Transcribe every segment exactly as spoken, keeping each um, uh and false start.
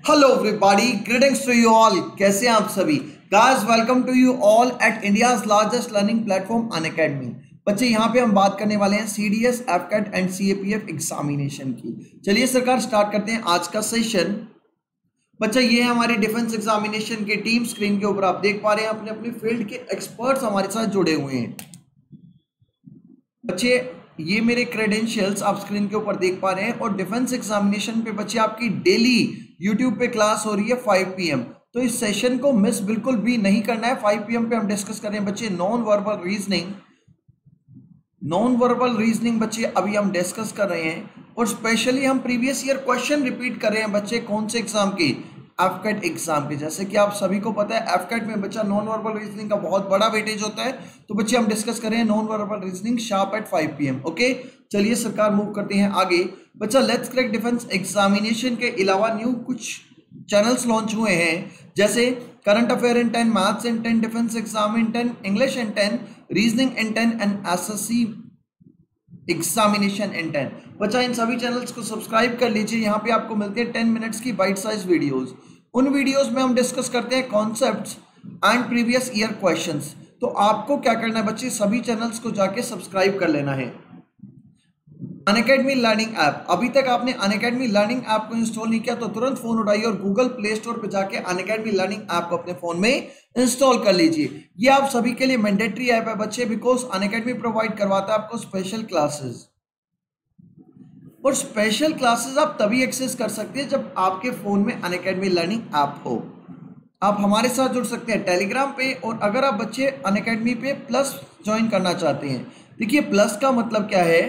Hello everybody, greetings to you all. कैसे हैं आप सभी? Guys, welcome to you all at India's largest learning platform Unacademy. बच्चे, यहाँ पे हम बात करने वाले हैं CDS, AFCAT and CAPF examination की। चलिए सरकार, स्टार्ट करते हैं आज का सेशन। बच्चा, ये है हमारी डिफेंस एग्जामिनेशन की टीम। स्क्रीन के ऊपर आप देख पा रहे हैं अपने अपने फील्ड के एक्सपर्ट्स हमारे साथ जुड़े हुए हैं। बच्चे, ये मेरे क्रेडेंशियल्स आप स्क्रीन के ऊपर देख पा रहे हैं। और डिफेंस एग्जामिनेशन पे बच्चे आपकी डेली यूट्यूब पे क्लास हो रही है फाइव पी एम, तो इस सेशन को मिस बिल्कुल भी नहीं करना है। फाइव पी एम पे हम डिस्कस कर रहे हैं बच्चे non verbal reasoning. Non verbal reasoning बच्चे अभी हम डिस्कस कर रहे हैं, और स्पेशली हम प्रीवियस ईयर क्वेश्चन रिपीट कर रहे हैं बच्चे। कौन से एग्जाम की? एफकैट एग्जाम के। जैसे कि आप सभी को पता है, एफकैट में बच्चा नॉन वर्बल रीजनिंग का बहुत बड़ा वेटेज होता है। तो बच्चे हम डिस्कस कर रहे हैं non verbal reasoning sharp at five P M. Okay, चलिए सरकार मूव करते हैं आगे। बच्चा, लेट्स क्रैक डिफेंस एग्जामिनेशन के अलावा न्यू कुछ चैनल्स लॉन्च हुए हैं, जैसे current affair in ten, maths in ten, defence exam in ten, English in ten, reasoning in ten and SSC examination in ten. बच्चा, इन सभी चैनल्स को सब्सक्राइब कर लीजिए। यहाँ पे आपको मिलते हैं टेन मिनट्स की बाइट साइज वीडियोस। उन वीडियोस में हम डिस्कस करते हैं concepts and previous year questions. तो आपको क्या करना है बच्चे, सभी चैनल्स को जाके सब्सक्राइब कर लेना है। अनअकैडमी लर्निंग ऐप, अभी तक आपने अनअकैडमी लर्निंग ऐप को इंस्टॉल नहीं किया तो तुरंत फोन उठाइए और गूगल प्ले स्टोर पे जाके अनअकैडमी लर्निंग ऐप को अपने फोन में इंस्टॉल कर लीजिए। ये आप सभी के लिए मैंडेटरी ऐप है बच्चे, बिकॉज अनअकैडमी प्रोवाइड करवाता है आपको स्पेशल क्लासेस। और स्पेशल क्लासेस आप तभी एक्सेस कर सकते हैं जब आपके फोन में अनअकैडमी लर्निंग ऐप हो। आप हमारे साथ जुड़ सकते हैं टेलीग्राम पे, और अगर आप बच्चे अनअकैडमी पे प्लस ज्वाइन करना चाहते हैं, देखिए प्लस का मतलब क्या है,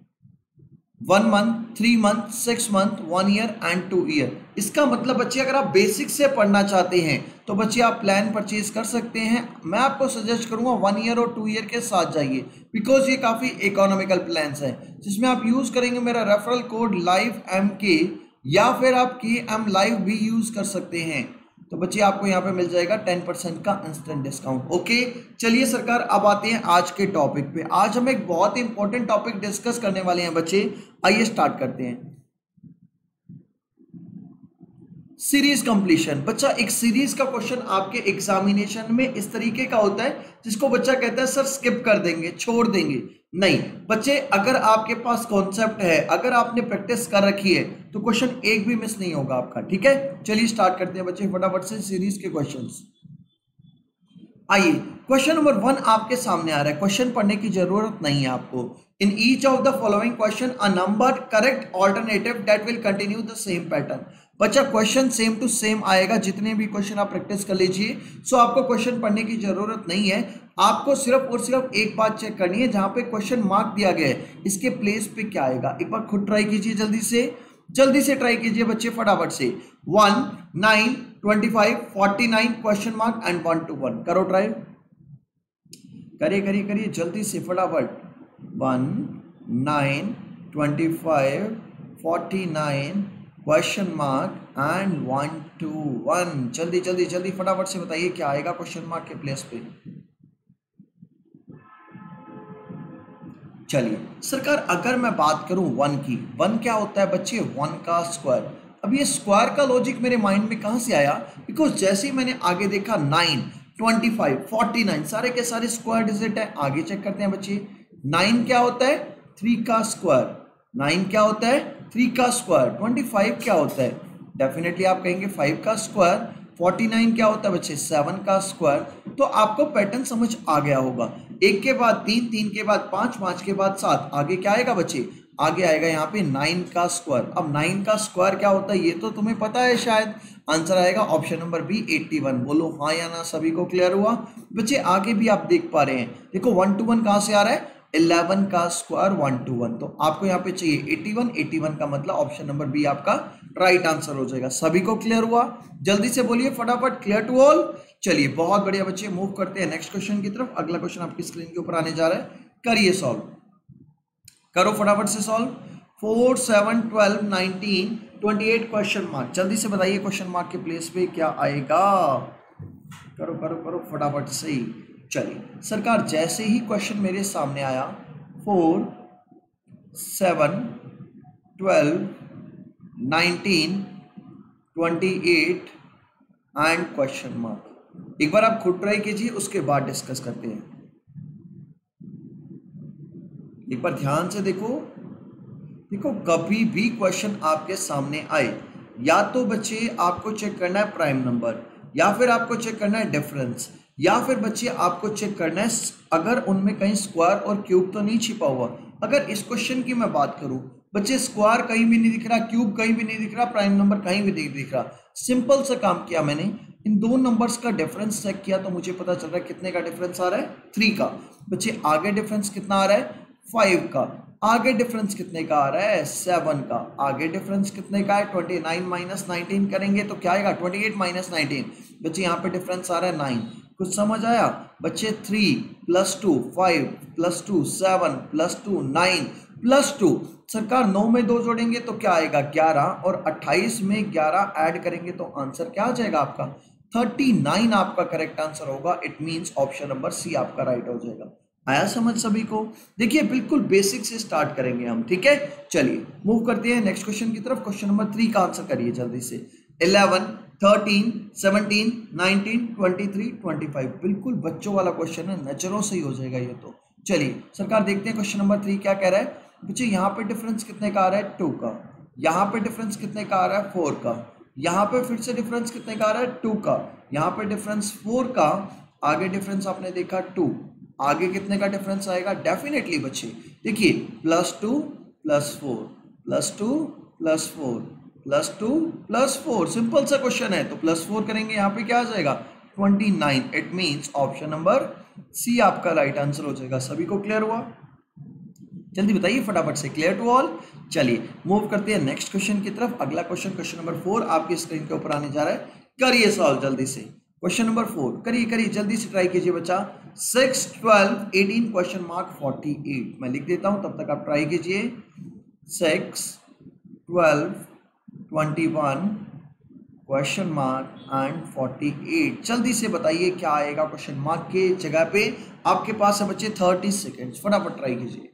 one month, three month, six month, one year and two year. इसका मतलब बच्चे, अगर आप बेसिक से पढ़ना चाहते हैं तो बच्चे आप प्लान परचेज कर सकते हैं। मैं आपको सजेस्ट करूंगा वन ईयर और टू ईयर के साथ जाइए, बिकॉज ये काफ़ी इकोनॉमिकल प्लान्स हैं, जिसमें आप यूज़ करेंगे मेरा रेफरल कोड लाइव एम के, या फिर आप के एम लाइव भी यूज़ कर सकते हैं। तो बच्चे आपको यहाँ पे मिल जाएगा टेन परसेंट का इंस्टेंट डिस्काउंट। ओके, चलिए सरकार, अब आते हैं आज के टॉपिक पे। आज हम एक बहुत ही इंपॉर्टेंट टॉपिक डिस्कस करने वाले हैं बच्चे। आइए स्टार्ट करते हैं। Series completion. बच्चा, एक सीरीज का क्वेश्चन आपके एग्जामिनेशन में इस तरीके का होता है जिसको बच्चा कहता है सर स्किप कर देंगे, छोड़ देंगे। नहीं बच्चे, अगर आपके पास कॉन्सेप्ट है, अगर आपने प्रैक्टिस कर रखी है, तो क्वेश्चन एक भी मिस नहीं होगा आपका। ठीक है, चलिए स्टार्ट करते हैं बच्चे फटाफट से सीरीज के क्वेश्चंस। आइए, क्वेश्चन नंबर वन आपके सामने आ रहा है। क्वेश्चन पढ़ने की जरूरत नहीं है आपको। In each of the following question a number correct alternative that will continue the same pattern. बच्चा, क्वेश्चन सेम टू सेम आएगा, जितने भी क्वेश्चन आप प्रैक्टिस कर लीजिए। सो आपको क्वेश्चन पढ़ने की जरूरत नहीं है। आपको सिर्फ और सिर्फ एक बात चेक करनी है, जहां पे क्वेश्चन मार्क दिया गया है इसके प्लेस पे क्या आएगा। एक बार खुद ट्राई कीजिए, जल्दी से जल्दी से ट्राई कीजिए बच्चे फटाफट से। One, nine, twenty five, forty nine, question mark and one two one. करो ट्राई, करिए करिए करिए जल्दी से फटाफट। One, nine, twenty five, forty nine, question mark and one two one. जल्दी जल्दी जल्दी फटाफट से बताइए क्या आएगा क्वेश्चन मार्क के प्लेस पे। चलिए सरकार, अगर मैं बात करूं वन की, वन क्या होता है बच्चे, वन का स्क्वायर। अब ये स्क्वायर का लॉजिक मेरे माइंड में कहां से आया, बिकॉज जैसे ही मैंने आगे देखा nine, twenty five, forty nine, सारे के सारे स्क्वायर डिजिट है। आगे चेक करते हैं बच्चे, नाइन क्या होता है, थ्री का स्क्वायर। नाइन क्या होता है, थ्री का स्क्वायर। ट्वेंटी फाइव क्या होता है, डेफिनेटली आप कहेंगे फाइव का स्क्वायर। फोर्टी नाइन क्या होता है बच्चे, सेवन का स्क्वायर। तो आपको पैटर्न समझ आ गया होगा। एक के बाद तीन, तीन के बाद पांच, पांच के बाद सात, आगे क्या आएगा बच्चे, आगे आएगा यहाँ पे नाइन का स्क्वायर। अब नाइन का स्क्वायर क्या होता है ये तो तुम्हें पता है शायद। आंसर आएगा option number B, eighty one. बोलो हाँ या ना, सभी को क्लियर हुआ? बच्चे आगे भी आप देख पा रहे हैं, देखो वन टू वन कहां से आ रहा है, इलेवन का स्क्वायर, वन टू वन। तो आपको यहाँ पे चाहिए एट्टी वन, एट्टी वन का मतलब ऑप्शन नंबर बी आपका राइट आंसर हो जाएगा। सभी को क्लियर हुआ? जल्दी से बोलिए फटाफट, क्लियर टू ऑल। चलिए बहुत बढ़िया बच्चे, मूव करते हैं नेक्स्ट क्वेश्चन की तरफ। अगला क्वेश्चन आपकी स्क्रीन के ऊपर आने जा रहा है, करिए सॉल्व, करो फटाफट से solve. Four, seven, twelve, nineteen, twenty eight, question mark. जल्दी से बताइए क्वेश्चन मार्क के प्लेस पे क्या आएगा। करो करो करो फटाफट से। चलिए सरकार, जैसे ही क्वेश्चन मेरे सामने आया, four, seven, twelve, nineteen, twenty eight and question mark. एक बार आप खुद ट्राई कीजिए, उसके बाद डिस्कस करते हैं। एक बार ध्यान से देखो देखो कभी भी क्वेश्चन आपके सामने आए, या तो बच्चे आपको चेक करना है प्राइम नंबर, या फिर आपको चेक करना है डिफरेंस, या फिर बच्चे आपको चेक करना है अगर उनमें कहीं स्क्वायर और क्यूब तो नहीं छिपा हुआ। अगर इस क्वेश्चन की मैं बात करूं बच्चे, स्क्वायर कहीं भी नहीं दिख रहा, क्यूब कहीं भी नहीं दिख रहा, प्राइम नंबर कहीं भी नहीं दिख रहा। सिंपल सा काम किया मैंने, इन दो नंबर्स का डिफरेंस चेक किया तो मुझे पता चल रहा है कितने का डिफरेंस आ रहा है, थ्री का। बच्चे आगे डिफरेंस कितना आ रहा है, फाइव का। आगे डिफरेंस कितने का आ रहा है, सेवन का। आगे डिफरेंस कितने का है, ट्वेंटी नाइन माइनस नाइनटीन करेंगे तो क्या आएगा, ट्वेंटी एट माइनस नाइनटीन। बच्चे यहाँ पे डिफरेंस आ रहा है नाइन। कुछ समझ आया बच्चे, three plus two five plus two seven plus two nine plus two. सरकार नौ में दो जोड़ेंगे तो क्या आएगा, ग्यारह, और अट्ठाईस में ग्यारह ऐड करेंगे तो आंसर क्या आ जाएगा आपका, थर्टी नाइन आपका करेक्ट आंसर होगा। It means option number C आपका राइट हो जाएगा। आया समझ सभी को? देखिए बिल्कुल बेसिक से स्टार्ट करेंगे हम, ठीक है। चलिए मूव करते हैं नेक्स्ट क्वेश्चन की तरफ। क्वेश्चन नंबर थ्री का आंसर करिए जल्दी से। Eleven, thirteen, seventeen, nineteen, twenty three, twenty five. बिल्कुल बच्चों वाला क्वेश्चन है, नजरों से ही हो जाएगा ये तो। चलिए सरकार देखते हैं क्वेश्चन नंबर थ्री क्या कह रहा है। बच्चे यहाँ पे डिफरेंस कितने का आ रहा है, टू का। यहाँ पे डिफरेंस कितने का आ रहा है, फोर का। यहाँ पे फिर से डिफरेंस कितने का आ रहा है, टू का। यहाँ पे डिफरेंस फोर का। आगे डिफरेंस आपने देखा टू, आगे कितने का डिफरेंस आएगा, डेफिनेटली बच्चे देखिए plus two plus four plus two plus four plus two plus four. Simple सा क्वेश्चन है, तो प्लस फोर करेंगे यहाँ पे क्या आ जाएगा, twenty nine. It means option number C आपका राइट आंसर हो जाएगा। सभी को क्लियर हुआ? जल्दी बताइए फटाफट से, क्लियर टू ऑल। चलिए मूव करते हैं नेक्स्ट क्वेश्चन की तरफ। अगला क्वेश्चन क्वेश्चन नंबर फोर आपकी स्क्रीन के ऊपर आने जा रहा है। करिए सॉल्व जल्दी से। क्वेश्चन नंबर फोर करिए करिए जल्दी से ट्राई कीजिए बच्चा। Six, twelve, eighteen, question mark forty eight. मैं लिख देता हूं, तब तक आप ट्राई कीजिए। Six, twelve, twenty one, question mark and forty eight. जल्दी से बताइए क्या आएगा क्वेश्चन मार्क के जगह पे। आपके पास है बच्चे थर्टी सेकेंड्स, फटाफट ट्राई कीजिए।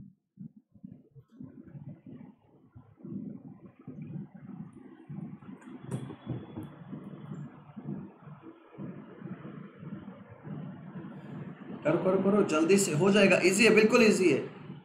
करो करो करो जल्दी से, हो जाएगा। इजी है, बिल्कुल इजी है।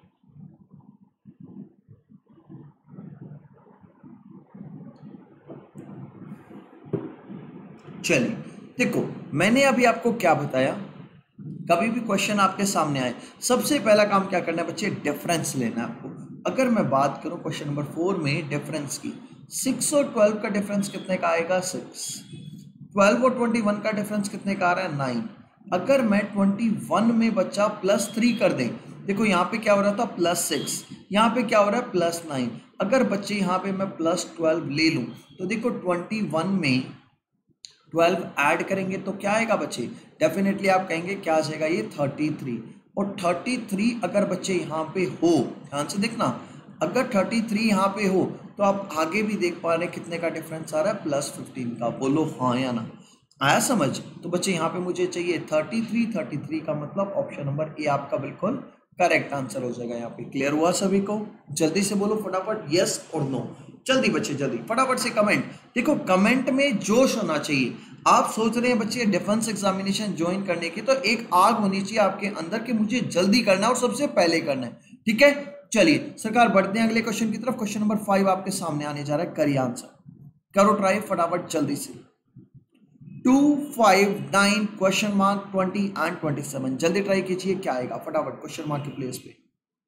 चलिए देखो, मैंने अभी आपको क्या बताया, कभी भी क्वेश्चन आपके सामने आए सबसे पहला काम क्या करना है बच्चे, डिफरेंस लेना है आपको। अगर मैं बात करूं क्वेश्चन नंबर फोर में डिफरेंस की, सिक्स और ट्वेल्व का डिफरेंस कितने का आएगा, सिक्स। ट्वेल्व और ट्वेंटी वन का डिफरेंस कितने का आ रहा है, नाइन। अगर मैं ट्वेंटी वन में बच्चा प्लस थ्री कर दें, देखो यहाँ पे क्या हो रहा था, प्लस सिक्स, यहाँ पे क्या हो रहा है, प्लस नाइन। अगर बच्चे यहाँ पे मैं प्लस ट्वेल्व ले लूँ तो देखो ट्वेंटी वन में ट्वेल्व ऐड करेंगे तो क्या आएगा बच्चे, डेफिनेटली आप कहेंगे क्या आ जाएगा, ये थर्टी थ्री। और थर्टी थ्री अगर बच्चे यहाँ पे हो, ध्यान से देखना, अगर थर्टी थ्री यहाँ पे हो तो आप आगे भी देख पा रहे हैं कितने का डिफरेंस आ रहा है, प्लस फिफ्टीन का। बोलो हाँ या ना, आया समझ? तो बच्चे यहाँ पे मुझे चाहिए थर्टी थ्री, थर्टी थ्री का मतलब ऑप्शन नंबर ए आपका बिल्कुल करेक्ट आंसर हो जाएगा। यहाँ पे क्लियर हुआ सभी को? जल्दी से बोलो फटाफट यस और नो। जल्दी बच्चे जल्दी फटाफट से कमेंट। देखो कमेंट में जोश होना चाहिए। आप सोच रहे हैं बच्चे डिफेंस एग्जामिनेशन ज्वाइन करने की, तो एक आग होनी चाहिए आपके अंदर कि मुझे जल्दी करना है और सबसे पहले करना है, ठीक है। चलिए सरकार बढ़ते हैं अगले क्वेश्चन की तरफ। क्वेश्चन नंबर फाइव आपके सामने आने जा रहा है, करिए आंसर, करो ट्राई फटाफट जल्दी से। Two, five, nine, question mark, twenty and twenty seven. जल्दी ट्राई कीजिए क्या आएगा फटाफट क्वेश्चन मार्क की प्लेस पे।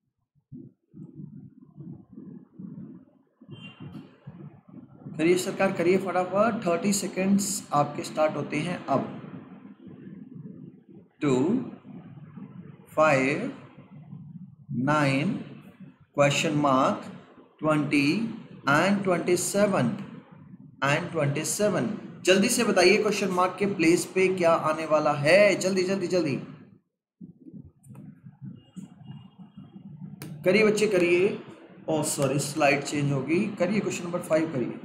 करिए सरकार करिए फटाफट, थर्टी सेकेंड्स आपके स्टार्ट होते हैं अब। Two, five, nine, question mark, twenty and twenty seven and twenty seven. जल्दी से बताइए क्वेश्चन मार्क के प्लेस पे क्या आने वाला है, जल्दी जल्दी जल्दी करिए बच्चे करिए। ओ सॉरी स्लाइड चेंज होगी, करिए क्वेश्चन नंबर फाइव करिए।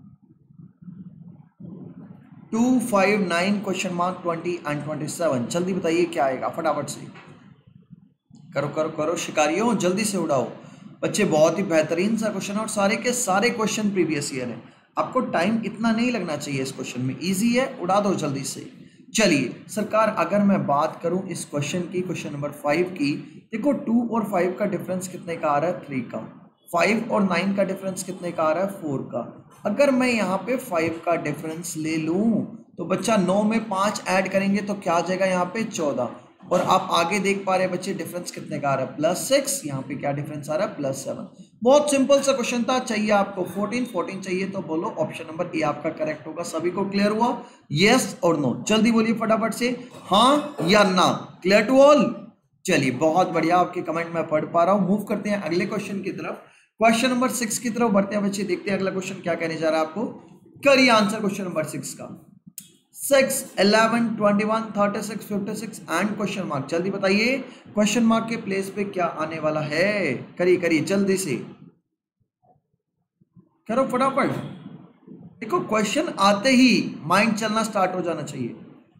Two, five, nine, question mark, twenty and twenty seven. जल्दी बताइए क्या आएगा फटाफट से, करो करो करो शिकारियों, जल्दी से उड़ाओ बच्चे। बहुत ही बेहतरीन सा क्वेश्चन है और सारे के सारे क्वेश्चन प्रीवियस ईयर है। आपको टाइम इतना नहीं लगना चाहिए इस क्वेश्चन में, इजी है, उड़ा दो जल्दी से। चलिए सरकार, अगर मैं बात करूं इस क्वेश्चन की, क्वेश्चन नंबर फाइव की, देखो टू और फाइव का डिफरेंस कितने का आ रहा है, थ्री का। फाइव और नाइन का डिफरेंस कितने का आ रहा है, फोर का। अगर मैं यहाँ पे फाइव का डिफरेंस ले लूं तो बच्चा नौ में पाँच ऐड करेंगे तो क्या आ जाएगा यहाँ पे, चौदह। और आप आगे देख पा रहे हैं बच्चे डिफरेंस कितने का आ रहा है, प्लस सिक्स। यहाँ पे क्या डिफरेंस आ रहा है, प्लस सेवन। बहुत सिंपल सा क्वेश्चन था। चाहिए आपको फोर्टीन, फोर्टीन चाहिए तो बोलो ऑप्शन नंबर ए आपका करेक्ट होगा। सभी को क्लियर हुआ, यस और नो? जल्दी बोलिए फटाफट से, हाँ या ना। Clear to all? चलिए बहुत बढ़िया, आपके कमेंट में पढ़ पा रहा हूं। मूव करते हैं अगले क्वेश्चन की तरफ। क्वेश्चन नंबर सिक्स की तरफ बढ़ते हैं बच्चे। देखते हैं अगला क्वेश्चन क्या कहने जा रहा है आपको। करिए आंसर क्वेश्चन नंबर सिक्स का। Six, eleven, twenty one, thirty six, fifty six and question mark. जल्दी बताइए क्वेश्चन मार्क के प्लेस पे क्या आने वाला है। करिए करिए जल्दी से, करो फटाफट। देखो क्वेश्चन आते ही माइंड चलना स्टार्ट हो जाना चाहिए।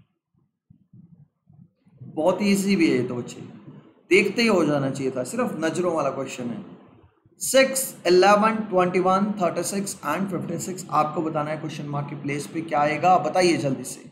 बहुत इजी भी है ये तो बच्चे, देखते ही हो जाना चाहिए था, सिर्फ नजरों वाला क्वेश्चन है। Six, eleven, twenty one, thirty six and fifty six आपको बताना है क्वेश्चन मार्क के प्लेस पे क्या आएगा, बताइए जल्दी से।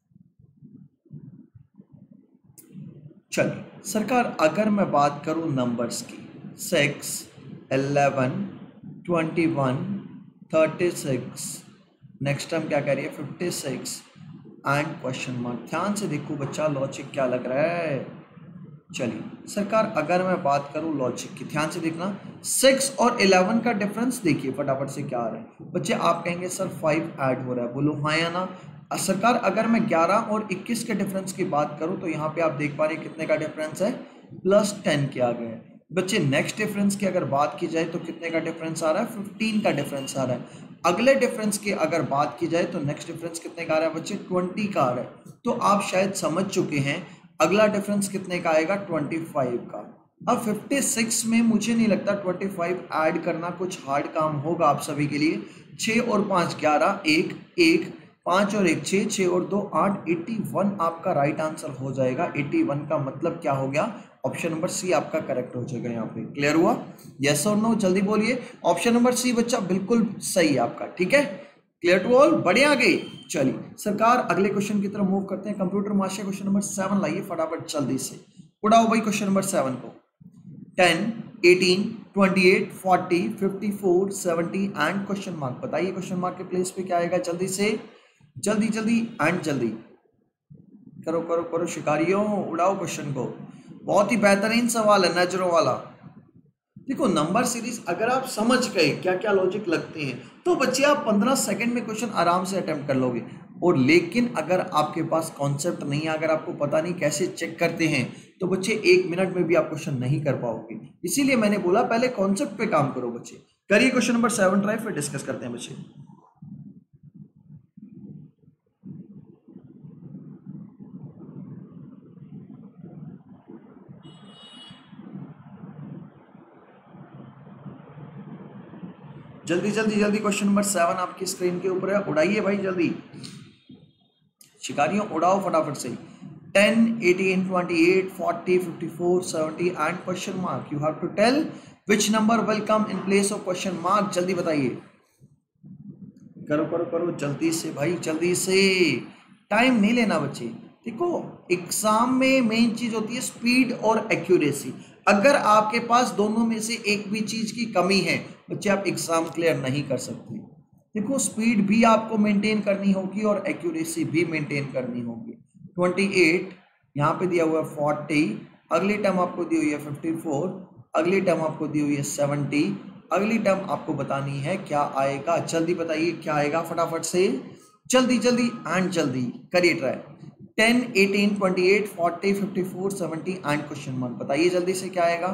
चलिए सरकार, अगर मैं बात करूं नंबर्स की, six, eleven, twenty one, thirty six, next time क्या कह रही है, fifty six and question mark. ध्यान से देखो बच्चा, लॉजिक क्या लग रहा है। चलिए सरकार, अगर मैं बात करूं लॉजिक की, ध्यान से देखना। सिक्स और इलेवन का डिफरेंस देखिए फटाफट से क्या आ रहा है बच्चे। आप कहेंगे सर फाइव ऐड हो रहा है, बोलो हाँ या ना। सरकार, अगर मैं ग्यारह और इक्कीस के डिफरेंस की बात करूं तो यहाँ पे आप देख पा रहे हैं कितने का डिफरेंस है, प्लस टेन के आ गए बच्चे। नेक्स्ट डिफरेंस की अगर बात की जाए तो कितने का डिफरेंस आ रहा है, फिफ्टीन का डिफरेंस आ रहा है। अगले डिफरेंस की अगर बात की जाए तो नेक्स्ट डिफरेंस कितने का आ रहा है बच्चे, ट्वेंटी का आ रहा है। तो आप शायद समझ चुके हैं अगला डिफरेंस कितने का आएगा, ट्वेंटी फाइव का। अब फिफ्टी सिक्स में मुझे नहीं लगता ट्वेंटी फाइव ऐड करना कुछ हार्ड काम होगा आप सभी के लिए। छः और पाँच ग्यारह, एक एक, पाँच और एक छः, छः और दो आठ, इक्यासी आपका राइट आंसर हो जाएगा। इक्यासी का मतलब क्या हो गया, ऑप्शन नंबर सी आपका करेक्ट हो जाएगा। यहाँ पे क्लियर हुआ, यस और नो? जल्दी बोलिए। ऑप्शन नंबर सी बच्चा बिल्कुल सही है आपका, ठीक है। क्लियर टू ऑल, बढ़िया गए। चलिए सरकार, अगले क्वेश्चन की तरफ मूव करते हैं। Computer master question number seven लाइए फटाफट जल्दी से, उड़ाओ भाई क्वेश्चन नंबर सेवन को। Ten, eighteen, twenty eight, forty, fifty four, seventy and question mark. बताइए क्वेश्चन मार्क के प्लेस पे क्या आएगा, जल्दी से, जल्दी जल्दी एंड जल्दी करो करो करो शिकारियों, उड़ाओ क्वेश्चन को। बहुत ही बेहतरीन सवाल है, नजरों वाला। देखो नंबर सीरीज अगर आप समझ गए क्या क्या लॉजिक लगते हैं तो बच्चे आप पंद्रह सेकंड में क्वेश्चन आराम से अटेम्प्ट कर लोगे। और लेकिन अगर आपके पास कॉन्सेप्ट नहीं है, अगर आपको पता नहीं कैसे चेक करते हैं, तो बच्चे एक मिनट में भी आप क्वेश्चन नहीं कर पाओगे। इसीलिए मैंने बोला पहले कॉन्सेप्ट पे काम करो बच्चे। करिए क्वेश्चन नंबर सेवन ट्राई, फिर डिस्कस करते हैं बच्चे। जल्दी जल्दी जल्दी, क्वेश्चन नंबर सेवन आपकी स्क्रीन के ऊपर है, उड़ाइए भाई जल्दी शिकारियों, उड़ाओ फटाफट से। Ten, eighteen, twenty eight, forty, fifty four, seventy and question mark. You have to tell which number will come in place of question mark. जल्दी बताइए, करो करो करो जल्दी से भाई, जल्दी से, टाइम नहीं लेना बच्चे। देखो एग्जाम में मेन चीज होती है स्पीड और एक्यूरेसी। अगर आपके पास दोनों में से एक भी चीज की कमी है बच्चे, आप एग्जाम क्लियर नहीं कर सकते। देखो स्पीड भी आपको मेंटेन करनी होगी और एक्यूरेसी भी मेंटेन करनी होगी। ट्वेंटी एट यहाँ पे दिया हुआ है, फोर्टी अगली टर्म आपको दी हुई है, फिफ्टी फोर अगली टर्म आपको दी हुई है, सेवेंटी अगली टर्म आपको बतानी है क्या आएगा। जल्दी बताइए क्या आएगा फटाफट से, जल्दी जल्दी एंड जल्दी करिए try. Ten, eighteen, twenty eight, forty, fifty four, seventy and question mark. बताइए जल्दी से क्या आएगा।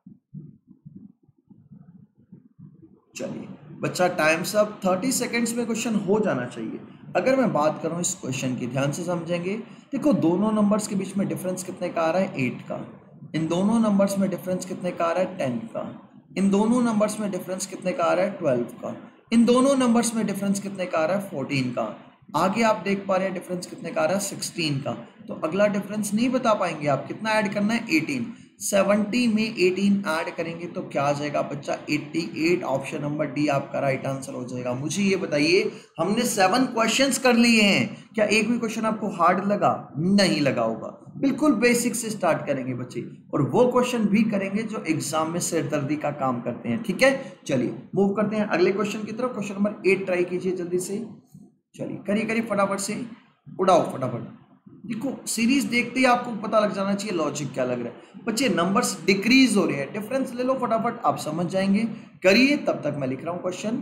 चलिए बच्चा टाइम सब थर्टी सेकेंड्स में क्वेश्चन हो जाना चाहिए। अगर मैं बात करूं इस क्वेश्चन की, ध्यान से समझेंगे। देखो दोनों नंबर्स के बीच में डिफरेंस कितने का आ रहा है, एट का। इन दोनों नंबर्स में डिफरेंस कितने का आ रहा है, टेन का। इन दोनों नंबर्स में डिफरेंस कितने का आ रहा है, ट्वेल्व का। इन दोनों नंबर्स में डिफरेंस कितने का आ रहा है, फोर्टीन का। आगे आप देख पा रहे हैं डिफरेंस कितने का आ रहा है, सिक्सटीन का। तो अगला डिफरेंस नहीं बता पाएंगे आप, कितना ऐड करना है, एटीन। सेवेंटी में एटीन ऐड करेंगे तो क्या आ जाएगा बच्चा अट्ठासी। ऑप्शन नंबर डी आपका राइट आंसर हो जाएगा। मुझे ये बताइए, हमने सेवन क्वेश्चंस कर लिए हैं, क्या एक भी क्वेश्चन आपको हार्ड लगा? नहीं लगा होगा। बिल्कुल बेसिक से स्टार्ट करेंगे बच्चे, और वो क्वेश्चन भी करेंगे जो एग्जाम में सिरदर्दी का काम करते हैं। ठीक है, चलिए मूव करते हैं अगले क्वेश्चन की तरफ। क्वेश्चन नंबर एट ट्राई कीजिए जल्दी से। चलिए करिए करिए फटाफट से, उड़ाओ फटाफट। देखो सीरीज देखते ही आपको पता लग जाना चाहिए लॉजिक क्या लग रहा है। बच्चे नंबर्स डिक्रीज हो रहे हैं, डिफरेंस ले लो फटाफट, आप समझ जाएंगे। करिए, तब तक मैं लिख रहा हूं question.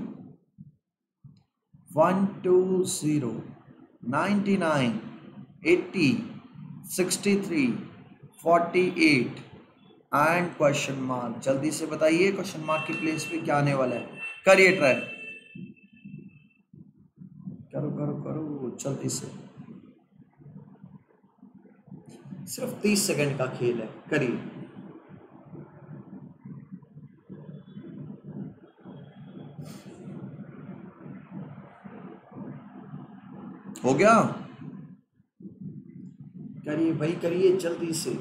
One two zero ninety nine eighty sixty three forty eight and question mark. जल्दी से बताइए क्वेश्चन मार्क की प्लेस पे क्या आने वाला है। करिए ट्राई, करो करो करो जल्दी से, सिर्फ तीस सेकंड का खेल है, करिए। हो गया? करिए भाई करिए जल्दी से।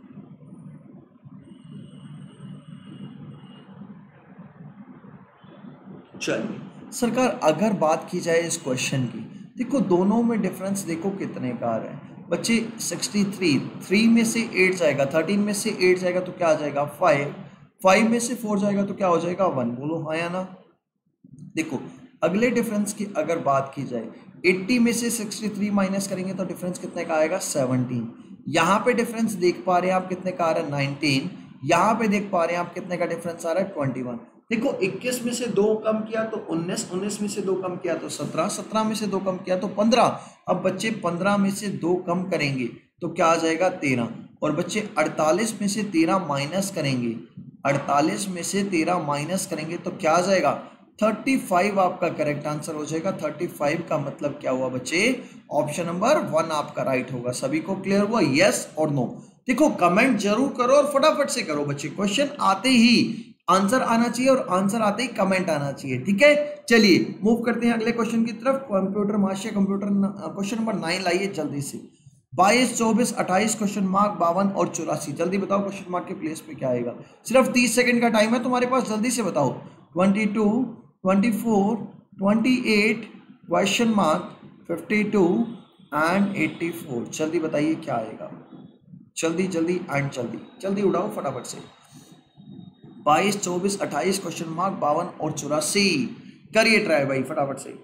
चलिए सरकार, अगर बात की जाए इस क्वेश्चन की, देखो दोनों में डिफरेंस देखो कितने का आ रहा है बच्चे। सिक्सटी थ्री, थ्री में से एट जाएगा, थर्टीन में से एट जाएगा तो क्या आ जाएगा फाइव, फाइव में से फोर जाएगा तो क्या हो जाएगा वन। बोलो हाँ या ना। देखो अगले डिफरेंस की अगर बात की जाए, अस्सी में से सिक्सटी थ्री माइनस करेंगे तो डिफरेंस कितने का आएगा सेवनटीन। यहाँ पे डिफरेंस देख पा रहे हैं आप कितने का आ रहा है नाइनटीन। यहाँ पे देख पा रहे हैं आप कितने का डिफरेंस आ रहा है ट्वेंटी वन। देखो इक्कीस में से दो कम किया तो उन्नीस, उन्नीस में से दो कम किया तो सत्रह, सत्रह में से दो कम किया तो पंद्रह। अब बच्चे पंद्रह में से दो कम करेंगे तो क्या आ जाएगा तेरह। और बच्चे अड़तालीस में से तेरह माइनस करेंगे, अड़तालीस में से तेरह माइनस करेंगे तो क्या आ जाएगा पैंतीस। आपका करेक्ट आंसर हो जाएगा। पैंतीस का मतलब क्या हुआ बच्चे? ऑप्शन नंबर वन आपका राइट होगा। सभी को क्लियर हुआ? यस और नो? देखो कमेंट जरूर करो और फटाफट से करो बच्चे। क्वेश्चन आते ही आंसर आना चाहिए और आंसर आते ही कमेंट आना चाहिए। ठीक है, चलिए मूव करते हैं अगले क्वेश्चन की तरफ। Computer master computer question number nine लाइए जल्दी से। बाईस, चौबीस, अट्ठाईस, क्वेश्चन मार्क बावन और चौरासी। जल्दी बताओ क्वेश्चन मार्क के प्लेस पे क्या आएगा। सिर्फ तीस सेकंड का टाइम है तुम्हारे पास, जल्दी से बताओ। Twenty two, twenty four, twenty eight, question mark fifty two and eighty four. जल्दी बताइए क्या आएगा, जल्दी जल्दी एंड जल्दी जल्दी उड़ाओ फटाफट से। बाईस, चौबीस, अट्ठाईस, क्वेश्चन मार्क बावन और चौरासी। करिए ट्राई भाई फटाफट से,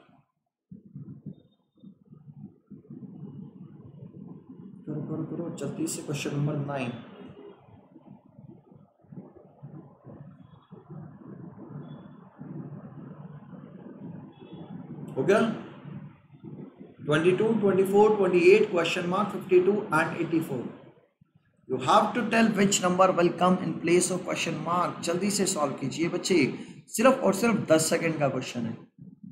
करो करो करो जल्दी से। क्वेश्चन नंबर नाइन हो गया। Twenty two, twenty four, twenty eight, question mark fifty two and eighty four. You have to tell which number will come in place of question mark. जल्दी से सॉल्व कीजिए बच्चे, सिर्फ और सिर्फ दस सेकंड का क्वेश्चन है।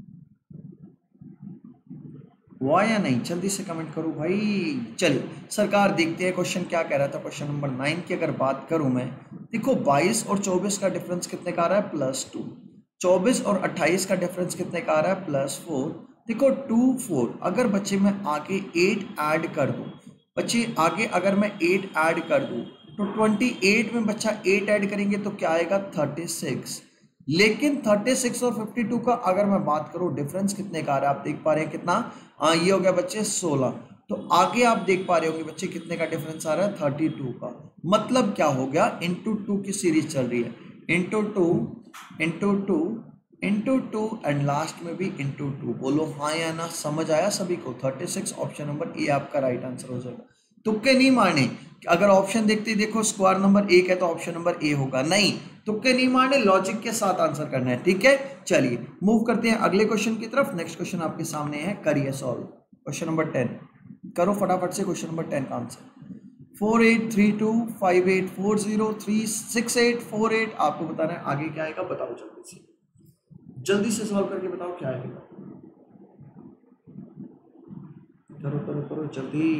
हुआ या नहीं? जल्दी से कमेंट करो भाई। चलिए सरकार देखते हैं क्वेश्चन क्या कह रहा था। क्वेश्चन नंबर नाइन की अगर बात करूं मैं, देखो बाईस और चौबीस का डिफरेंस कितने का आ रहा है प्लस टू, चौबीस और अट्ठाईस का डिफरेंस कितने का आ रहा है प्लस फोर। देखो टू फोर, अगर बच्चे मैं आगे एट ऐड कर दूं, बच्चे आगे अगर मैं एट ऐड कर दूं तो अट्ठाईस में बच्चा एट ऐड करेंगे तो क्या आएगा छत्तीस। लेकिन छत्तीस और बावन का अगर मैं बात करूं डिफरेंस कितने का आ रहा है, आप देख पा रहे हैं कितना, हाँ ये हो गया बच्चे सोलह। तो आगे आप देख पा रहे होंगे बच्चे कितने का डिफरेंस आ रहा है बत्तीस का। मतलब क्या हो गया, इंटू टू की सीरीज चल रही है, into two into two into two and last में भी इंटू टू। बोलो हाँ या ना, समझ आया सभी को? छत्तीस ऑप्शन नंबर ए आपका राइट आंसर हो जाएगा। तुक्के नहीं मारने, अगर ऑप्शन देखते ही देखो स्क्वायर नंबर एक है तो ऑप्शन नंबर ए होगा, नहीं तुक्के नहीं मारने, लॉजिक के साथ आंसर करना है। ठीक है, चलिए मूव करते हैं अगले क्वेश्चन की तरफ। नेक्स्ट क्वेश्चन आपके सामने है, करिए सॉल्व। क्वेश्चन नंबर टेन करो फटाफट से। क्वेश्चन नंबर टेन का answer four eight three two five eight four zero three six eight four eight. आपको बताना है आगे क्या आएगा, बताओ जल्दी से, जल्दी से सॉल्व करके बताओ क्या आएगा। करो करो करो जल्दी।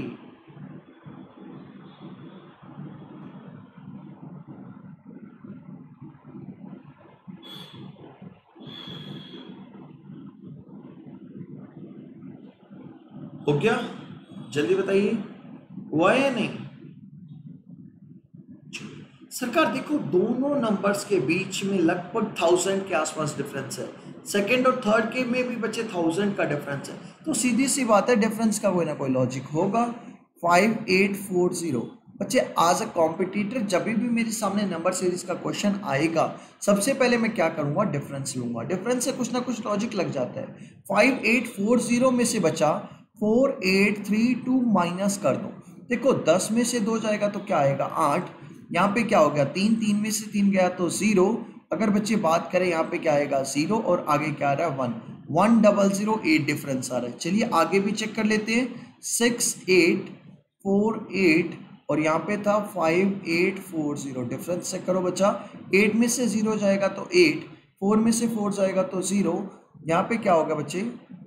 हो गया? जल्दी बताइए, हुआ या नहीं? देखो दोनों नंबर्स के बीच में लगभग थाउजेंड के आसपास डिफरेंस है, सेकंड और थर्ड के में भी बच्चे थाउजेंड का डिफरेंस है, तो सीधी सी बात है डिफरेंस का कोई ना कोई लॉजिक होगा। फाइव एट फोर जीरो बच्चे, आज अ कॉम्पिटिटर जब भी मेरे सामने नंबर सीरीज का क्वेश्चन आएगा सबसे पहले मैं क्या करूंगा, डिफरेंस लूंगा। डिफरेंस से कुछ ना कुछ लॉजिक लग जाता है। फाइव एट फोर जीरो में से बचा four eight three two minus कर दो, देखो दस में से दो जाएगा तो क्या आएगा आठ, यहाँ पे क्या हो गया तीन, तीन में से तीन गया तो जीरो, अगर बच्चे बात करें यहाँ पे क्या आएगा जीरो और आगे क्या आ रहा है one, one double zero eight difference आ रहा है। चलिए आगे भी चेक कर लेते हैं, सिक्स एट फोर एट और यहाँ पे था five eight four zero, difference check करो बच्चा, एट में से जीरो जाएगा तो एट, फोर में से फोर जाएगा तो जीरो, यहाँ पे क्या होगा बच्चे,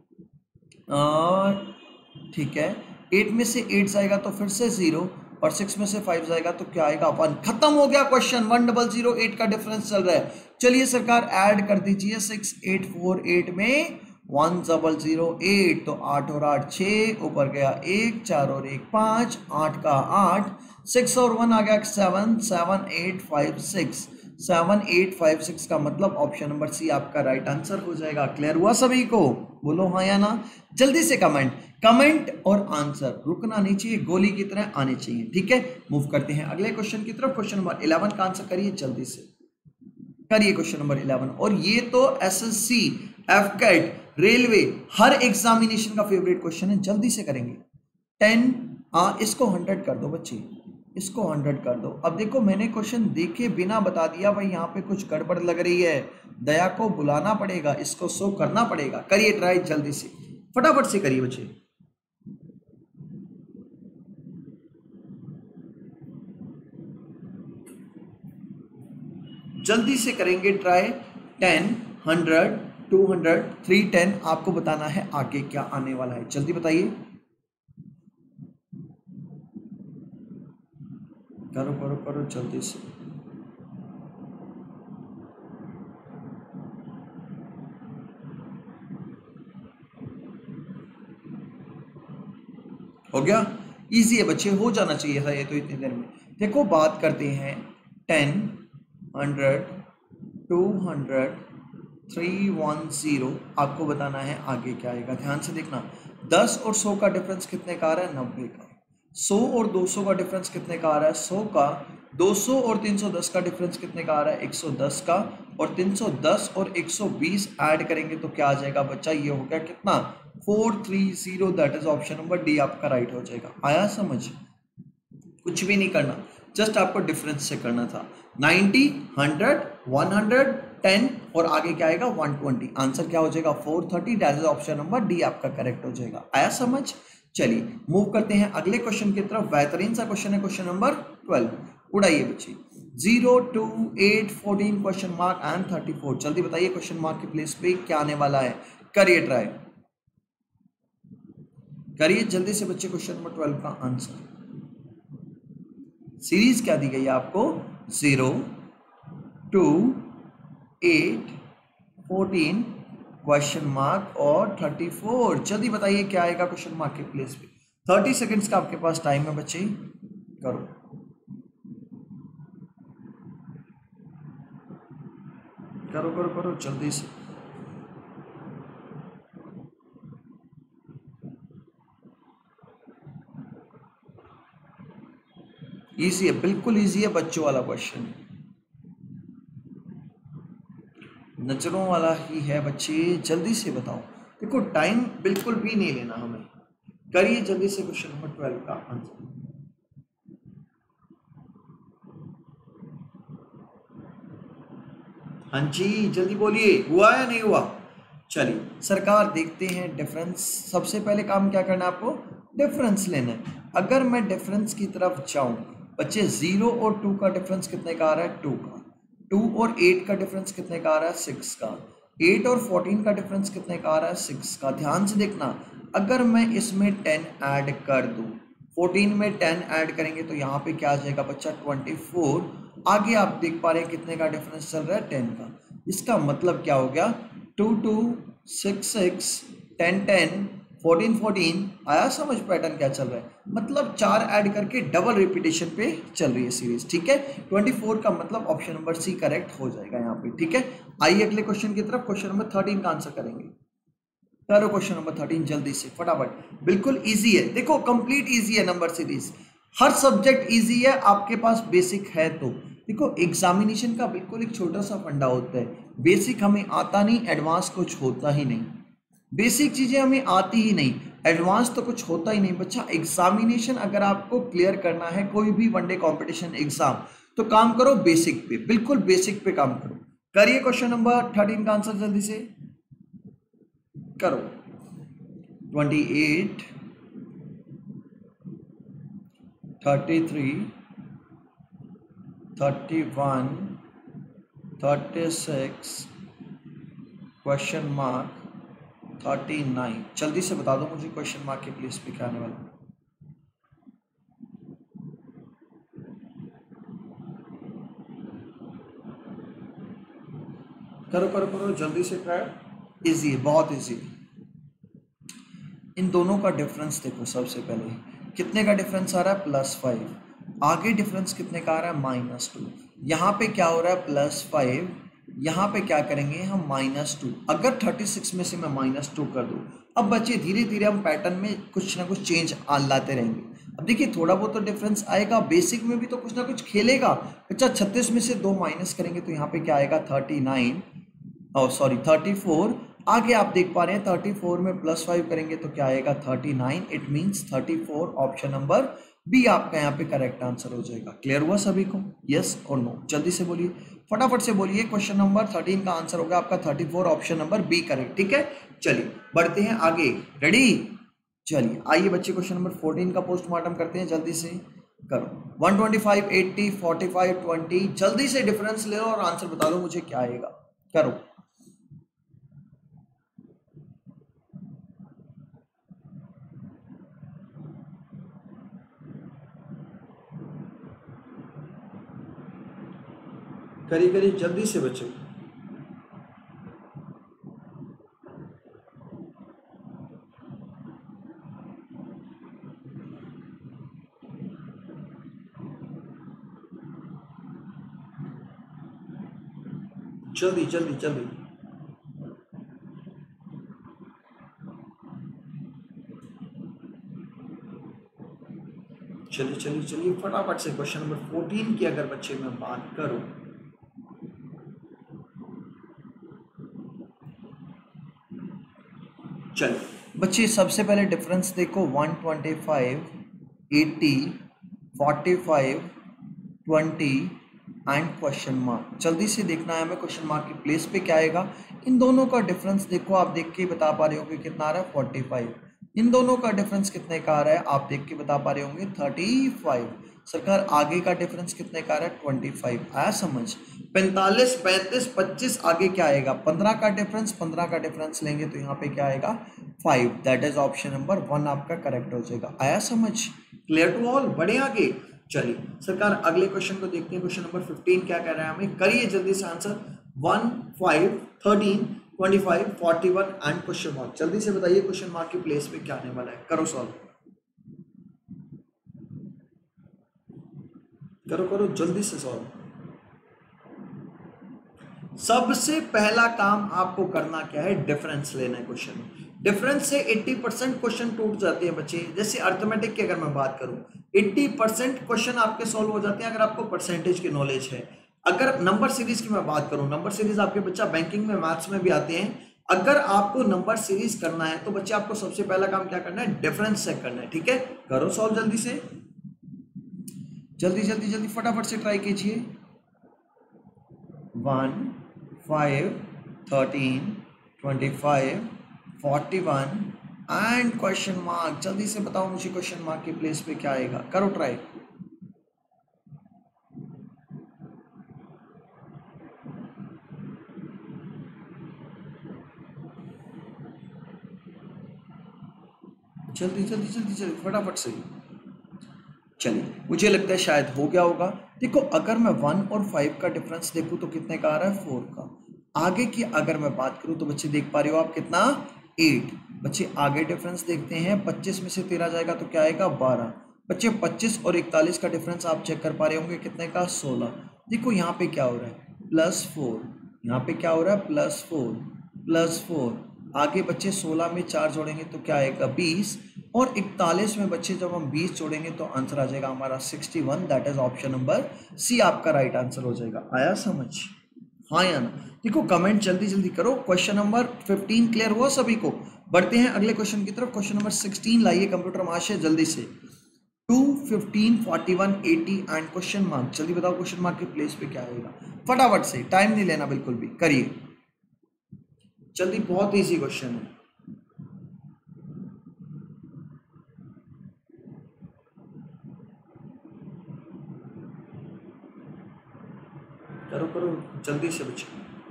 ठीक है एट में से एट जाएगा तो फिर से जीरो और सिक्स में से फाइव जाएगा तो क्या आएगा वन। खत्म हो गया question, one double zero eight का डिफरेंस चल रहा है। चलिए सरकार ऐड कर दीजिए, सिक्स एट फोर एट में वन डबल जीरो एट, तो आठ और आठ छः, ऊपर गया एक, चार और एक पाँच, आठ का आठ, सिक्स और वन आ गया seven, seven eight five six, seven eight five six का मतलब ऑप्शन नंबर सी आपका राइट आंसर हो जाएगा। क्लियर हुआ सभी को, बोलो हाँ या ना। जल्दी से कमेंट कमेंट और आंसर रुकना नहीं चाहिए, गोली की तरह आने चाहिए, ठीक है। मूव करते हैं अगले क्वेश्चन की तरफ। क्वेश्चन नंबर इलेवन का आंसर करिए, जल्दी से करिए क्वेश्चन नंबर इलेवन। और ये तो एसएससी, एफकेट, रेलवे हर एग्जामिनेशन का फेवरेट क्वेश्चन है, जल्दी से करेंगे। टेन हाँ इसको हंड्रेड कर दो बच्चे, इसको हंड्रेड कर दो। अब देखो मैंने क्वेश्चन देखे बिना बता दिया भाई यहाँ पे कुछ गड़बड़ लग रही है, दया को बुलाना पड़ेगा, इसको शो करना पड़ेगा। करिए ट्राई जल्दी से, फटाफट से करिए बच्चे। जल्दी से करेंगे try. Ten, hundred, two hundred, three ten, आपको बताना है आगे क्या आने वाला है, जल्दी बताइए। करो करो करो जल्दी से। हो गया, इजी है बच्चे, हो जाना चाहिए था ये तो इतनी देर में। देखो बात करते हैं ten, hundred, two hundred, three one zero, आपको बताना है आगे क्या आएगा। ध्यान से देखना, दस और सौ का डिफरेंस कितने का आ रहा है, नब्बे का। सौ और दो सौ का डिफरेंस कितने का आ रहा है, सौ का। दो सौ और तीन सौ दस का डिफरेंस कितने का आ रहा है, एक सौ दस का। और तीन सौ दस और एक सौ बीस ऐड करेंगे तो क्या आ जाएगा बच्चा, ये हो गया कितना, four three zero, that is option number D आपका राइट हो जाएगा। आया समझ, कुछ भी नहीं करना, जस्ट आपको डिफरेंस से करना था। Ninety, hundred, one hundred, ten और आगे क्या आएगा वन ट्वेंटी, आंसर क्या हो जाएगा four thirty, that is option number D आपका करेक्ट हो जाएगा। आया समझ। चलिए मूव करते हैं अगले क्वेश्चन की तरफ। बेहतरीन सा क्वेश्चन है, क्वेश्चन नंबर ट्वेल्व, उड़ाइए बच्चे। Zero, two, eight, fourteen, question mark and thirty four, जल्दी बताइए क्वेश्चन मार्क के प्लेस पे क्या आने वाला है। करिए ट्राई, करिए जल्दी से बच्चे क्वेश्चन नंबर ट्वेल्व का आंसर। सीरीज क्या दी गई है आपको, zero, two, eight, fourteen, question mark और थर्टी फोर, जल्दी बताइए क्या आएगा क्वेश्चन मार्क के प्लेस पे। थर्टी सेकेंड्स का आपके पास टाइम है बच्चे, करो करो करो करो जल्दी से। इजी है, बिल्कुल इजी है बच्चों वाला क्वेश्चन, नजरों वाला ही है बच्चे, जल्दी से बताओ। देखो टाइम बिल्कुल भी नहीं लेना हमें, करिए जल्दी से क्वेश्चन नंबर ट्वेल्व का आंसर। हाँ जी जल्दी बोलिए, हुआ या नहीं हुआ। चलिए सरकार देखते हैं डिफरेंस। सबसे पहले काम क्या करना है आपको, डिफरेंस लेना है। अगर मैं डिफरेंस की तरफ जाऊं बच्चे, जीरो और टू का डिफरेंस कितने का आ रहा है, टू का। टू और एट का डिफरेंस कितने का आ रहा है, सिक्स का। एट और फोर्टीन का डिफरेंस कितने का आ रहा है, सिक्स का। ध्यान से देखना, अगर मैं इसमें टेन ऐड कर दूं, फोर्टीन में टेन ऐड करेंगे तो यहाँ पे क्या आ जाएगा बच्चा, ट्वेंटी फोर। आगे आप देख पा रहे हैं कितने का डिफरेंस चल रहा है, टेन का। इसका मतलब क्या हो गया, two two, six six, ten ten, fourteen fourteen आया समझ पैटर्न क्या चल रहा है, मतलब चार ऐड करके डबल रिपीटेशन पे चल रही है सीरीज, ठीक है। ट्वेंटी फोर का मतलब ऑप्शन नंबर सी करेक्ट हो जाएगा यहाँ पे, ठीक है। आइए अगले क्वेश्चन की तरफ, क्वेश्चन नंबर थर्टीन का आंसर करेंगे। करो क्वेश्चन नंबर थर्टीन जल्दी से फटाफट, बिल्कुल इजी है, देखो कंप्लीट इजी है, नंबर सीरीज हर सब्जेक्ट इजी है, आपके पास बेसिक है तो। देखो एग्जामिनेशन का बिल्कुल एक छोटा सा फंडा होता है, बेसिक हमें आता नहीं, एडवांस कुछ होता ही नहीं, बेसिक चीजें हमें आती ही नहीं, एडवांस तो कुछ होता ही नहीं बच्चा। एग्जामिनेशन अगर आपको क्लियर करना है कोई भी वनडे कंपटीशन एग्जाम, तो काम करो बेसिक पे, बिल्कुल बेसिक पे काम करो। करिए क्वेश्चन नंबर थर्टीन का आंसर जल्दी से करो। Twenty eight, thirty three, thirty one, thirty six, question mark thirty nine. जल्दी से बता दो मुझे क्वेश्चन मार्क के प्लेस पे क्या आने वाला। करो करो करो जल्दी से ट्राई, इजी है, बहुत इजी है। इन दोनों का डिफरेंस देखो, सबसे पहले कितने का डिफरेंस आ रहा है, प्लस फाइव, आगे डिफरेंस कितने का आ रहा है, माइनस टू। यहाँ पे क्या हो रहा है, प्लस फाइव, यहाँ पे क्या करेंगे हम, माइनस टू। अगर थर्टी सिक्स में से मैं माइनस टू कर दूँ, अब बच्चे धीरे धीरे हम पैटर्न में कुछ ना कुछ चेंज लाते रहेंगे। अब देखिए थोड़ा बहुत तो डिफरेंस आएगा, बेसिक में भी तो कुछ ना कुछ खेलेगा। अच्छा छत्तीस में से दो माइनस करेंगे तो यहाँ पे क्या आएगा, थर्टी नाइन, और सॉरी थर्टी फोर। आगे आप देख पा रहे हैं थर्टी फोर में प्लस फाइव करेंगे तो क्या आएगा, thirty nine. It means thirty four, option number B आपका यहाँ पे करेक्ट आंसर हो जाएगा। क्लियर हुआ सभी को, यस और नो? जल्दी से बोलिए, फटाफट से बोलिए। क्वेश्चन नंबर थर्टीन का आंसर होगा आपका thirty four, option number B correct, ठीक है। चलिए बढ़ते हैं आगे, रेडी? चलिए आइए बच्चे क्वेश्चन नंबर फोर्टीन का पोस्टमार्टम करते हैं, जल्दी से करो। One twenty five, eighty, forty five, twenty, जल्दी से डिफरेंस ले लो और आंसर बता दो मुझे क्या आएगा। करो। करिए करिए जल्दी से बच्चे, जल्दी जल्दी जल्दी। चलिए चलिए चलिए फटाफट से क्वेश्चन नंबर फोर्टीन की अगर बच्चे मैं बात करूं, चलिए बच्चे सबसे पहले डिफरेंस देखो, one twenty five, eighty, forty five, twenty and question mark. जल्दी से देखना है हमें क्वेश्चन मार्क की प्लेस पे क्या आएगा। इन दोनों का डिफरेंस देखो, आप देख के बता पा रहे हो कि कितना आ रहा है, फोर्टी फाइव। इन दोनों का डिफरेंस कितने का आ रहा है, आप देख के बता पा रहे होंगे, थर्टी फाइव। सरकार आगे का डिफरेंस कितने का आ रहा है, ट्वेंटी फाइव। आया समझ? पैंतालीस, पैंतीस, पच्चीस, आगे क्या आएगा, पंद्रह का डिफरेंस, पंद्रह का डिफरेंस लेंगे तो यहाँ पे क्या आएगा, five. That is option number one आपका करेक्ट हो जाएगा। आया समझ? Clear to all? बढ़े आगे। चलिए सरकार अगले क्वेश्चन को देखते हैं, क्वेश्चन नंबर फिफ्टीन क्या कह रहा है हमें। करिए जल्दी से answer, one, five, thirteen, twenty five, forty one and question mark. जल्दी से बताइए क्वेश्चन मार्क की प्लेस पे क्या आने वाला है। करो सॉल्व, करो करो जल्दी से सॉल्व। सबसे पहला काम आपको करना क्या है, डिफरेंस लेना है क्वेश्चन में। डिफरेंस से अस्सी परसेंट क्वेश्चन टूट जाते हैं बच्चे। जैसे अर्थमेटिक की अगर मैं बात करूं, अस्सी परसेंट क्वेश्चन आपके सॉल्व हो जाते हैं अगर आपको परसेंटेज की नॉलेज है। अगर नंबर सीरीज की मैं बात करूं, नंबर सीरीज आपके बच्चा बैंकिंग में, मैथ्स में भी आते हैं। अगर आपको नंबर सीरीज करना है तो बच्चे आपको सबसे पहला काम क्या करना है, डिफरेंस चेक करना है, ठीक है। करो सॉल्व जल्दी से, जल्दी जल्दी जल्दी फटाफट से ट्राई कीजिए। One, five, thirteen, twenty five, forty one and question mark. जल्दी से बताओ मुझे क्वेश्चन मार्क की प्लेस पे क्या आएगा। करो ट्राई, जल्दी जल्दी जल्दी जल्दी फटाफट से। चलिए मुझे लगता है शायद हो गया होगा। देखो अगर मैं वन और फाइव का डिफरेंस देखूं तो कितने का आ रहा है, फोर का। आगे की अगर मैं बात करूं तो बच्चे देख पा रहे हो आप कितना, एट। बच्चे आगे डिफरेंस देखते हैं, पच्चीस में से तेरह जाएगा तो क्या आएगा बारह। बच्चे पच्चीस और इकतालीस का डिफरेंस आप चेक कर पा रहे होंगे कितने का, सोलह। देखो यहाँ पे क्या हो रहा है, प्लस फोर, यहाँ पे क्या हो रहा है, प्लस फोर प्लस फोर। आगे बच्चे सोलह में चार जोड़ेंगे तो क्या आएगा, बीस, और इकतालीस में बच्चे जब हम बीस जोड़ेंगे तो आंसर आ जाएगा हमारा इकसठ। That is option number C आपका राइट आंसर हो जाएगा। आया समझ, हाँ या ना? देखो कमेंट जल्दी जल्दी करो। क्वेश्चन नंबर पंद्रह क्लियर हुआ सभी को? बढ़ते हैं अगले क्वेश्चन की तरफ। क्वेश्चन नंबर सोलह लाइए कंप्यूटर मास्टर जल्दी से। Two, fifteen, forty one, eighty and question mark. जल्दी बताओ क्वेश्चन मार्क के प्लेस पे क्या आएगा, फटाफट से, टाइम नहीं लेना बिल्कुल भी, करिए जल्दी, बहुत इजी क्वेश्चन है। करो करो जल्दी से बच्चे।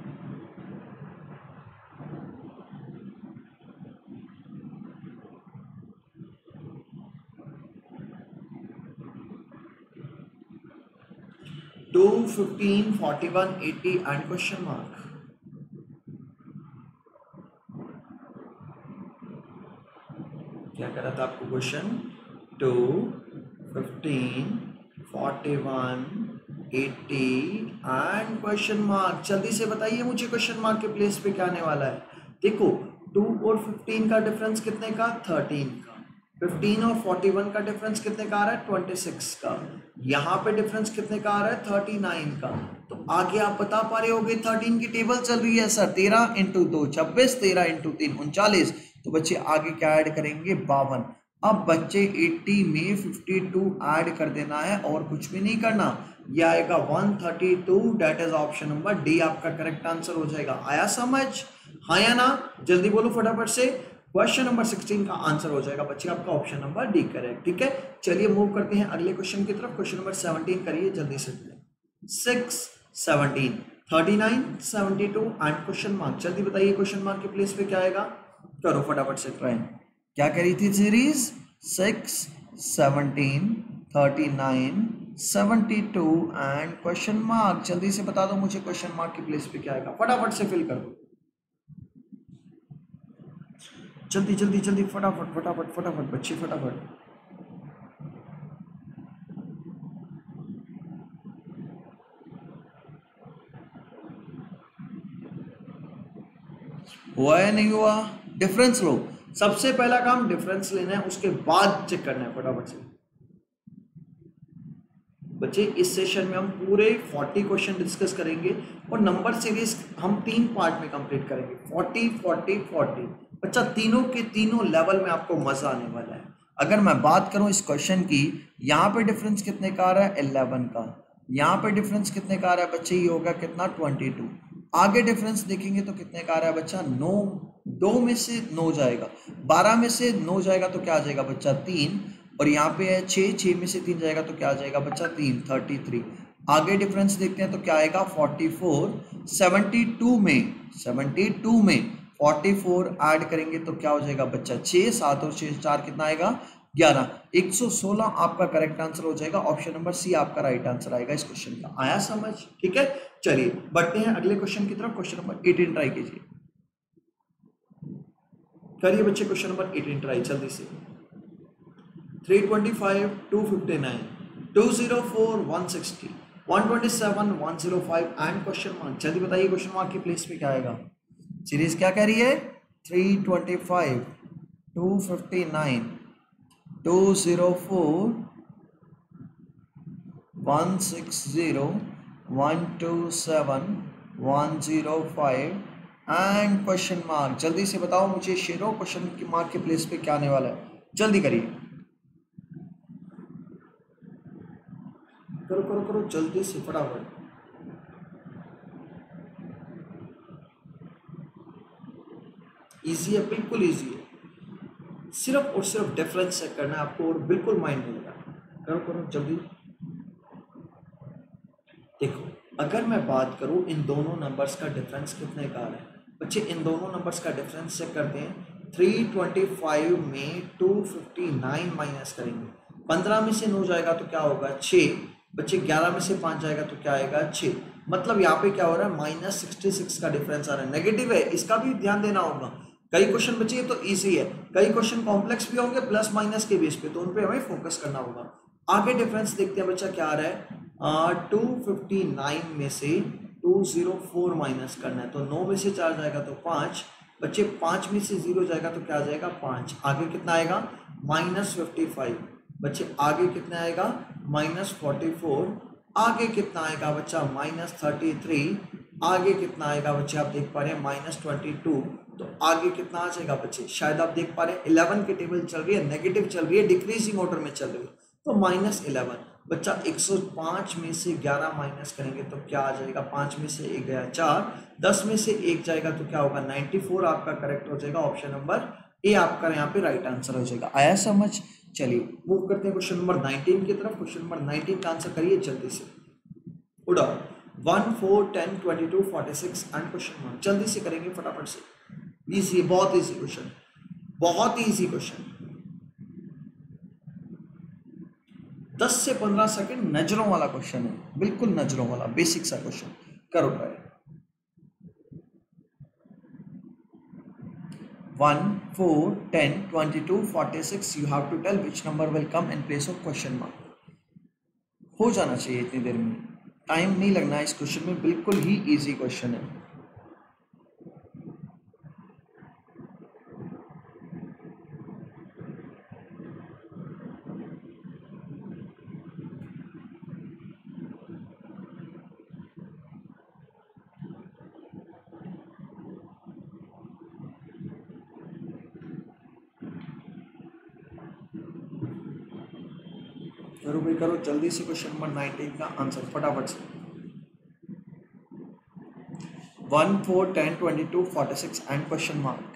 Two, fifteen, forty one, eighty and question mark. क्या करा था आपको question, two, fifteen, forty one, eighty and question mark. जल्दी से बताइए मुझे क्वेश्चन मार्क के प्लेस पे क्या आने वाला है। देखो टू और फिफ्टीन का डिफरेंस कितने का, थर्टीन का। फिफ्टीन और फोर्टी वन का डिफरेंस कितने का आ रहा है, ट्वेंटी सिक्स का। यहाँ पे डिफरेंस कितने का आ रहा है, थर्टी नाइन का। तो आगे आप बता पा रहे होगे, थर्टीन की टेबल चल रही है सर, तेरह इंटू दो छब्बीस, तेरह इंटू तीन उनचालीस। तो बच्चे आगे क्या ऐड करेंगे, बावन। अब बच्चे अस्सी में बावन ऐड कर देना है और कुछ भी नहीं करना। यह आएगा एक सौ बत्तीस, that is option number D आपका करेक्ट आंसर हो जाएगा। आया समझ, हाँ या ना? जल्दी बोलो फटाफट से। क्वेश्चन नंबर सोलह का आंसर हो जाएगा बच्चे आपका ऑप्शन नंबर डी करेक्ट। ठीक है, चलिए मूव करते हैं अगले क्वेश्चन की तरफ। क्वेश्चन नंबर सत्रह करिए जल्दी से। Six, seventeen, thirty nine, seventy two and question mark. जल्दी बताइए क्वेश्चन मार्क के प्लेस पे क्या आएगा, करो फटाफट से ट्राई। क्या करी थी series, six, seventeen, thirty nine, seventy two and question mark. जल्दी से बता दो मुझे क्वेश्चन मार्क के प्लेस पे क्या आएगा, फटाफट से फिल कर दो, जल्दी जल्दी जल्दी, फटाफट फटाफट फटाफट बच्चे फटाफट। हुआ है नहीं हुआ, डिफरेंस लो। सबसे पहला काम डिफरेंस लेना है, उसके बाद चेक करना है फटाफट से। बच्चे इस सेशन में हम पूरे चालीस क्वेश्चन डिस्कस करेंगे और नंबर सीरीज हम तीन पार्ट में कंप्लीट करेंगे, चालीस, चालीस, चालीस। बच्चा तीनों के तीनों लेवल में आपको मजा आने वाला है। अगर मैं बात करूं इस क्वेश्चन की, यहाँ पे डिफरेंस कितने का आ रहा है, इलेवन का। यहाँ पे डिफरेंस कितने का आ रहा है बच्चे, ये होगा कितना, ट्वेंटी टू। आगे डिफरेंस देखेंगे तो कितने का आ रहा है बच्चा, नौ। दो में से नौ जाएगा, बारह में से नौ जाएगा तो क्या आ जाएगा बच्चा, तीन। और यहाँ पे है छः, छः में से तीन जाएगा तो क्या आ जाएगा बच्चा, तीन, थर्टी थ्री। आगे डिफरेंस देखते हैं तो क्या आएगा, फोर्टी फोर। सेवेंटी टू में सेवेंटी टू में फोर्टी फोर ऐड करेंगे तो क्या हो जाएगा बच्चा, छः, सात और छः चार कितना आएगा, ग्यारह। एक सौ सोलह आपका करेक्ट आंसर हो जाएगा। ऑप्शन नंबर सी आपका राइट आंसर आएगा इस क्वेश्चन का। आया समझ, ठीक है। चलिए बढ़ते हैं अगले क्वेश्चन की तरफ। क्वेश्चन नंबर एटीन ट्राई कीजिए, करिए बच्चे क्वेश्चन नंबर एटीन ट्राई जल्दी से। Three twenty five, two fifty nine, two zero four, one sixty, one twenty seven, one zero five and question mark. जल्दी बताइए क्वेश्चन मार्क की प्लेस पे क्या आएगा। सीरीज क्या कह रही है, three twenty five, two fifty nine, two zero four, one six zero, one two seven, one zero five and question mark. जल्दी से बताओ मुझे शेरो क्वेश्चन की मार्क के प्लेस पे क्या आने वाला है, जल्दी करिए, करो करो करो जल्दी से फटाफट। इजी है, बिल्कुल इजी है, सिर्फ और सिर्फ डिफरेंस चेक करना है आपको और बिल्कुल माइंड नहीं लगाना। करो करो जल्दी। देखो अगर मैं बात करूं इन दोनों नंबर्स का डिफरेंस कितने का आ रहा है बच्चे, इन दोनों नंबर्स का डिफरेंस चेक करते हैं। थ्री ट्वेंटी फाइव में टू फिफ्टी नाइन माइनस करेंगे, पंद्रह में से नौ जाएगा तो क्या होगा, छः। बच्चे ग्यारह में से पाँच जाएगा तो क्या आएगा, छः। मतलब यहाँ पे क्या हो रहा है, माइनस सिक्सटी सिक्स का डिफरेंस आ रहा है, नेगेटिव है, इसका भी ध्यान देना होगा। कई क्वेश्चन बच्चे ये तो इजी है, कई क्वेश्चन कॉम्प्लेक्स भी होंगे प्लस माइनस के बेस पे, तो उन पे हमें फोकस करना होगा। आगे डिफरेंस देखते हैं बच्चा क्या आ रहा है। टू फिफ्टी नाइन में से टू जीरो फोर माइनस करना है, तो नौ में से चार जाएगा तो पाँच बच्चे, पाँच में से जीरो जाएगा तो क्या आ जाएगा पाँच, आगे कितना आएगा माइनस फिफ्टी फाइव बच्चे, आगे कितना आएगा माइनस फोर्टी फोर, आगे कितना आएगा बच्चा माइनस थर्टी थ्री, आगे कितना आएगा बच्चे आप देख पा रहे हैं माइनस ट्वेंटी टू, तो आगे कितना आ जाएगा बच्चे, शायद आप देख पा रहे हैं इलेवन की टेबल चल रही है, नेगेटिव चल रही है, डिक्रीजिंग ऑर्डर में चल रही है, तो माइनस इलेवन बच्चा, एक सौ पाँच में से ग्यारह माइनस करेंगे तो क्या आ जाएगा, पाँच में से एक गया चार, दस में से एक जाएगा तो क्या होगा नाइन्टी फोर, आपका करेक्ट हो जाएगा ऑप्शन नंबर ए, आपका यहाँ पे राइट आंसर हो जाएगा। आया समझ? चलिए मूव करते हैं क्वेश्चन नंबर नाइनटीन की तरफ। क्वेश्चन नंबर नाइनटीन का आंसर करिए जल्दी से, उड़ाओ। One four ten twenty two forty six and question one, जल्दी से करेंगे फटाफट से, इजी, बहुत इजी क्वेश्चन, बहुत ही इजी क्वेश्चन, दस से पंद्रह सेकंड नजरों वाला क्वेश्चन है, बिल्कुल नजरों वाला बेसिक सा क्वेश्चन, करो try. One four ten twenty two forty six, you have to tell which number will come in place of question mark. हो जाना चाहिए इतनी देर में, टाइम नहीं लगना है इस क्वेश्चन में, बिल्कुल ही इजी क्वेश्चन है। करो भाई करो जल्दी से, क्वेश्चन नंबर नाइनटीन का आंसर फटाफट से। One four ten twenty two forty six and question mark.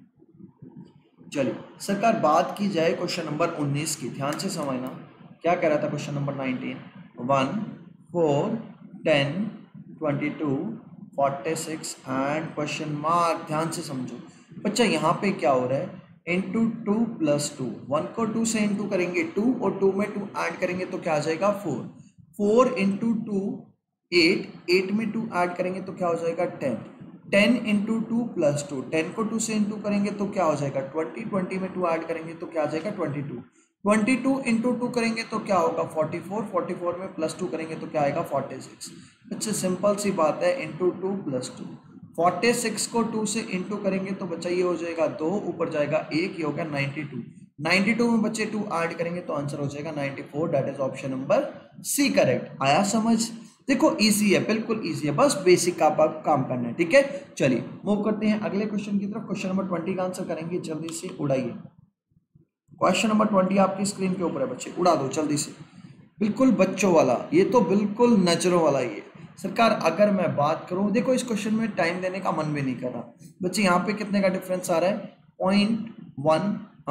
चलिए सरकार, बात की जाए क्वेश्चन नंबर उन्नीस की, ध्यान से समझना क्या कह रहा था question number nineteen. One four ten twenty two forty six and question mark, ध्यान से समझो बच्चा, यहाँ पे क्या हो रहा है, into two plus two, one को टू से इंटू करेंगे टू, और टू में टू ऐड करेंगे तो क्या आ जाएगा four, four into two eight, eight में टू ऐड करेंगे तो क्या हो जाएगा ten, ten into two plus two, ten को टू से इंटू करेंगे तो क्या हो जाएगा ट्वेंटी, ट्वेंटी में टू ऐड करेंगे तो क्या आ जाएगा twenty two, twenty two into to करेंगे तो क्या होगा फोर्टी फोर, फोर्टी फोर में प्लस टू करेंगे तो क्या आएगा फोर्टी सिक्स। अच्छा सिंपल सी बात है, into two plus two, forty six को टू से इंटू करेंगे तो बच्चा ये हो जाएगा दो, ऊपर जाएगा एक, ये हो गया नाइन्टी टू, नाइन्टी टू में बच्चे टू ऐड करेंगे तो आंसर हो जाएगा ninety four, that is option number C correct. आया समझ? देखो इजी है, बिल्कुल इजी है, बस बेसिक का आप काम करना है, ठीक है। चलिए मूव करते हैं अगले क्वेश्चन की तरफ। क्वेश्चन नंबर ट्वेंटी का आंसर करेंगे, जल्दी से उड़ाइए। क्वेश्चन नंबर ट्वेंटी आपकी स्क्रीन के ऊपर है बच्चे, उड़ा दो जल्दी से, बिल्कुल बच्चों वाला, ये तो बिल्कुल नजरों वाला ही है सरकार। अगर मैं बात करूं, देखो इस क्वेश्चन में टाइम देने का मन भी नहीं कर रहा बच्चे, यहाँ पे कितने का डिफरेंस आ रहा है, point one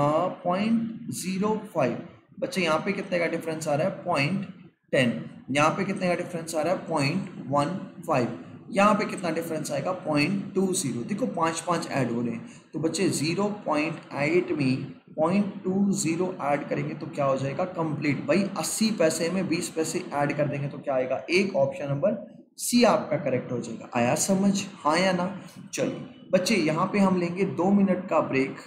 point zero five बच्चे, यहाँ पे कितने का डिफरेंस आ रहा है पॉइंट टेन, यहाँ पे कितने का डिफरेंस आ रहा है पॉइंट वन फाइव, यहाँ पे कितना डिफरेंस आएगा पॉइंट टू जीरो, देखो पाँच पाँच ऐड हो रहे हैं, तो बच्चे जीरो पॉइंट एट में पॉइंट टू जीरो ऐड करेंगे तो क्या हो जाएगा कंप्लीट, भाई अस्सी पैसे में बीस पैसे ऐड कर देंगे तो क्या आएगा एक, ऑप्शन नंबर सी आपका करेक्ट हो जाएगा। आया समझ, हाँ या ना? चलिए बच्चे यहाँ पे हम लेंगे दो मिनट का ब्रेक,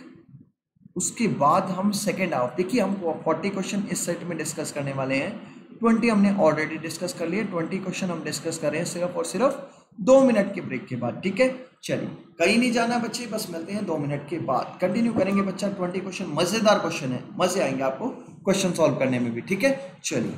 उसके बाद हम सेकेंड हाफ, देखिए हम फोर्टी क्वेश्चन इस सेट में डिस्कस करने वाले हैं, ट्वेंटी हमने ऑलरेडी डिस्कस कर लिए, ट्वेंटी क्वेश्चन हम डिस्कस कर रहे हैं सिर्फ और सिर्फ दो मिनट के ब्रेक के बाद, ठीक है। चलिए कहीं नहीं जाना बच्चे, बस मिलते हैं दो मिनट के बाद, कंटिन्यू करेंगे बच्चा। ट्वेंटी क्वेश्चन मजेदार क्वेश्चन है, मजे आएंगे आपको क्वेश्चन सॉल्व करने में भी, ठीक है। चलिए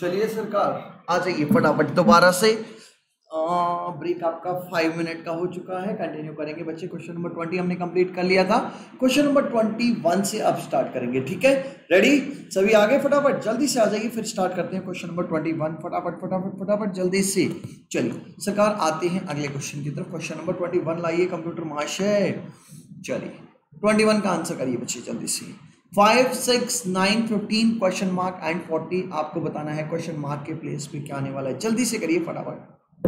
चलिए सरकार आ जाइए फटाफट दोबारा से। ब्रेक आपका फाइव मिनट का हो चुका है, कंटिन्यू करेंगे बच्चे। क्वेश्चन नंबर ट्वेंटी हमने कंप्लीट कर लिया था, क्वेश्चन नंबर ट्वेंटी वन से अब स्टार्ट करेंगे। ठीक है, रेडी सभी आगे, फटाफट जल्दी से आ जाइए, फिर स्टार्ट करते हैं क्वेश्चन नंबर ट्वेंटी वन। फटाफट फटाफट फटाफट जल्दी से। चलिए सरकार आते हैं अगले क्वेश्चन की तरफ। क्वेश्चन नंबर ट्वेंटी वन लाइए कंप्यूटर महाशय। चलिए ट्वेंटी वन का आंसर करिए बच्चे जल्दी से। Five six nine fifteen question mark and forty आपको बताना है क्वेश्चन मार्क के प्लेस पे क्या आने वाला है, जल्दी से करिए फटाफट।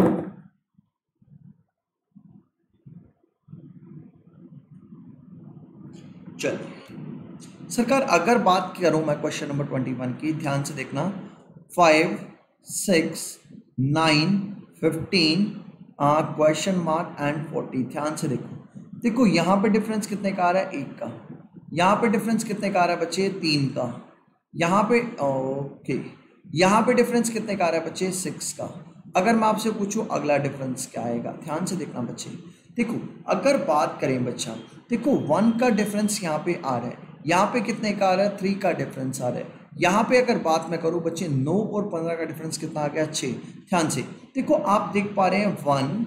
चलिए सरकार अगर बात करूं मैं क्वेश्चन नंबर ट्वेंटी वन की, ध्यान से देखना। Five six nine fifteen question mark and forty, ध्यान से देखो। देखो यहाँ पे डिफरेंस कितने का आ रहा है, एक का। यहाँ पे डिफरेंस कितने का आ रहा है बच्चे, तीन का। यहाँ पे ओके, यहाँ पे डिफरेंस कितने का आ रहा है बच्चे, सिक्स का। अगर मैं आपसे पूछूं अगला डिफरेंस क्या आएगा, ध्यान से देखना बच्चे। देखो अगर बात करें बच्चा, देखो वन का डिफरेंस यहाँ पे आ रहा है, यहाँ पे कितने का आ रहा है, थ्री का डिफरेंस आ रहा है। यहाँ पे अगर बात मैं करूँ बच्चे, नौ और पंद्रह का डिफरेंस कितना आ गया, छः। ध्यान से देखो, आप देख पा रहे हैं वन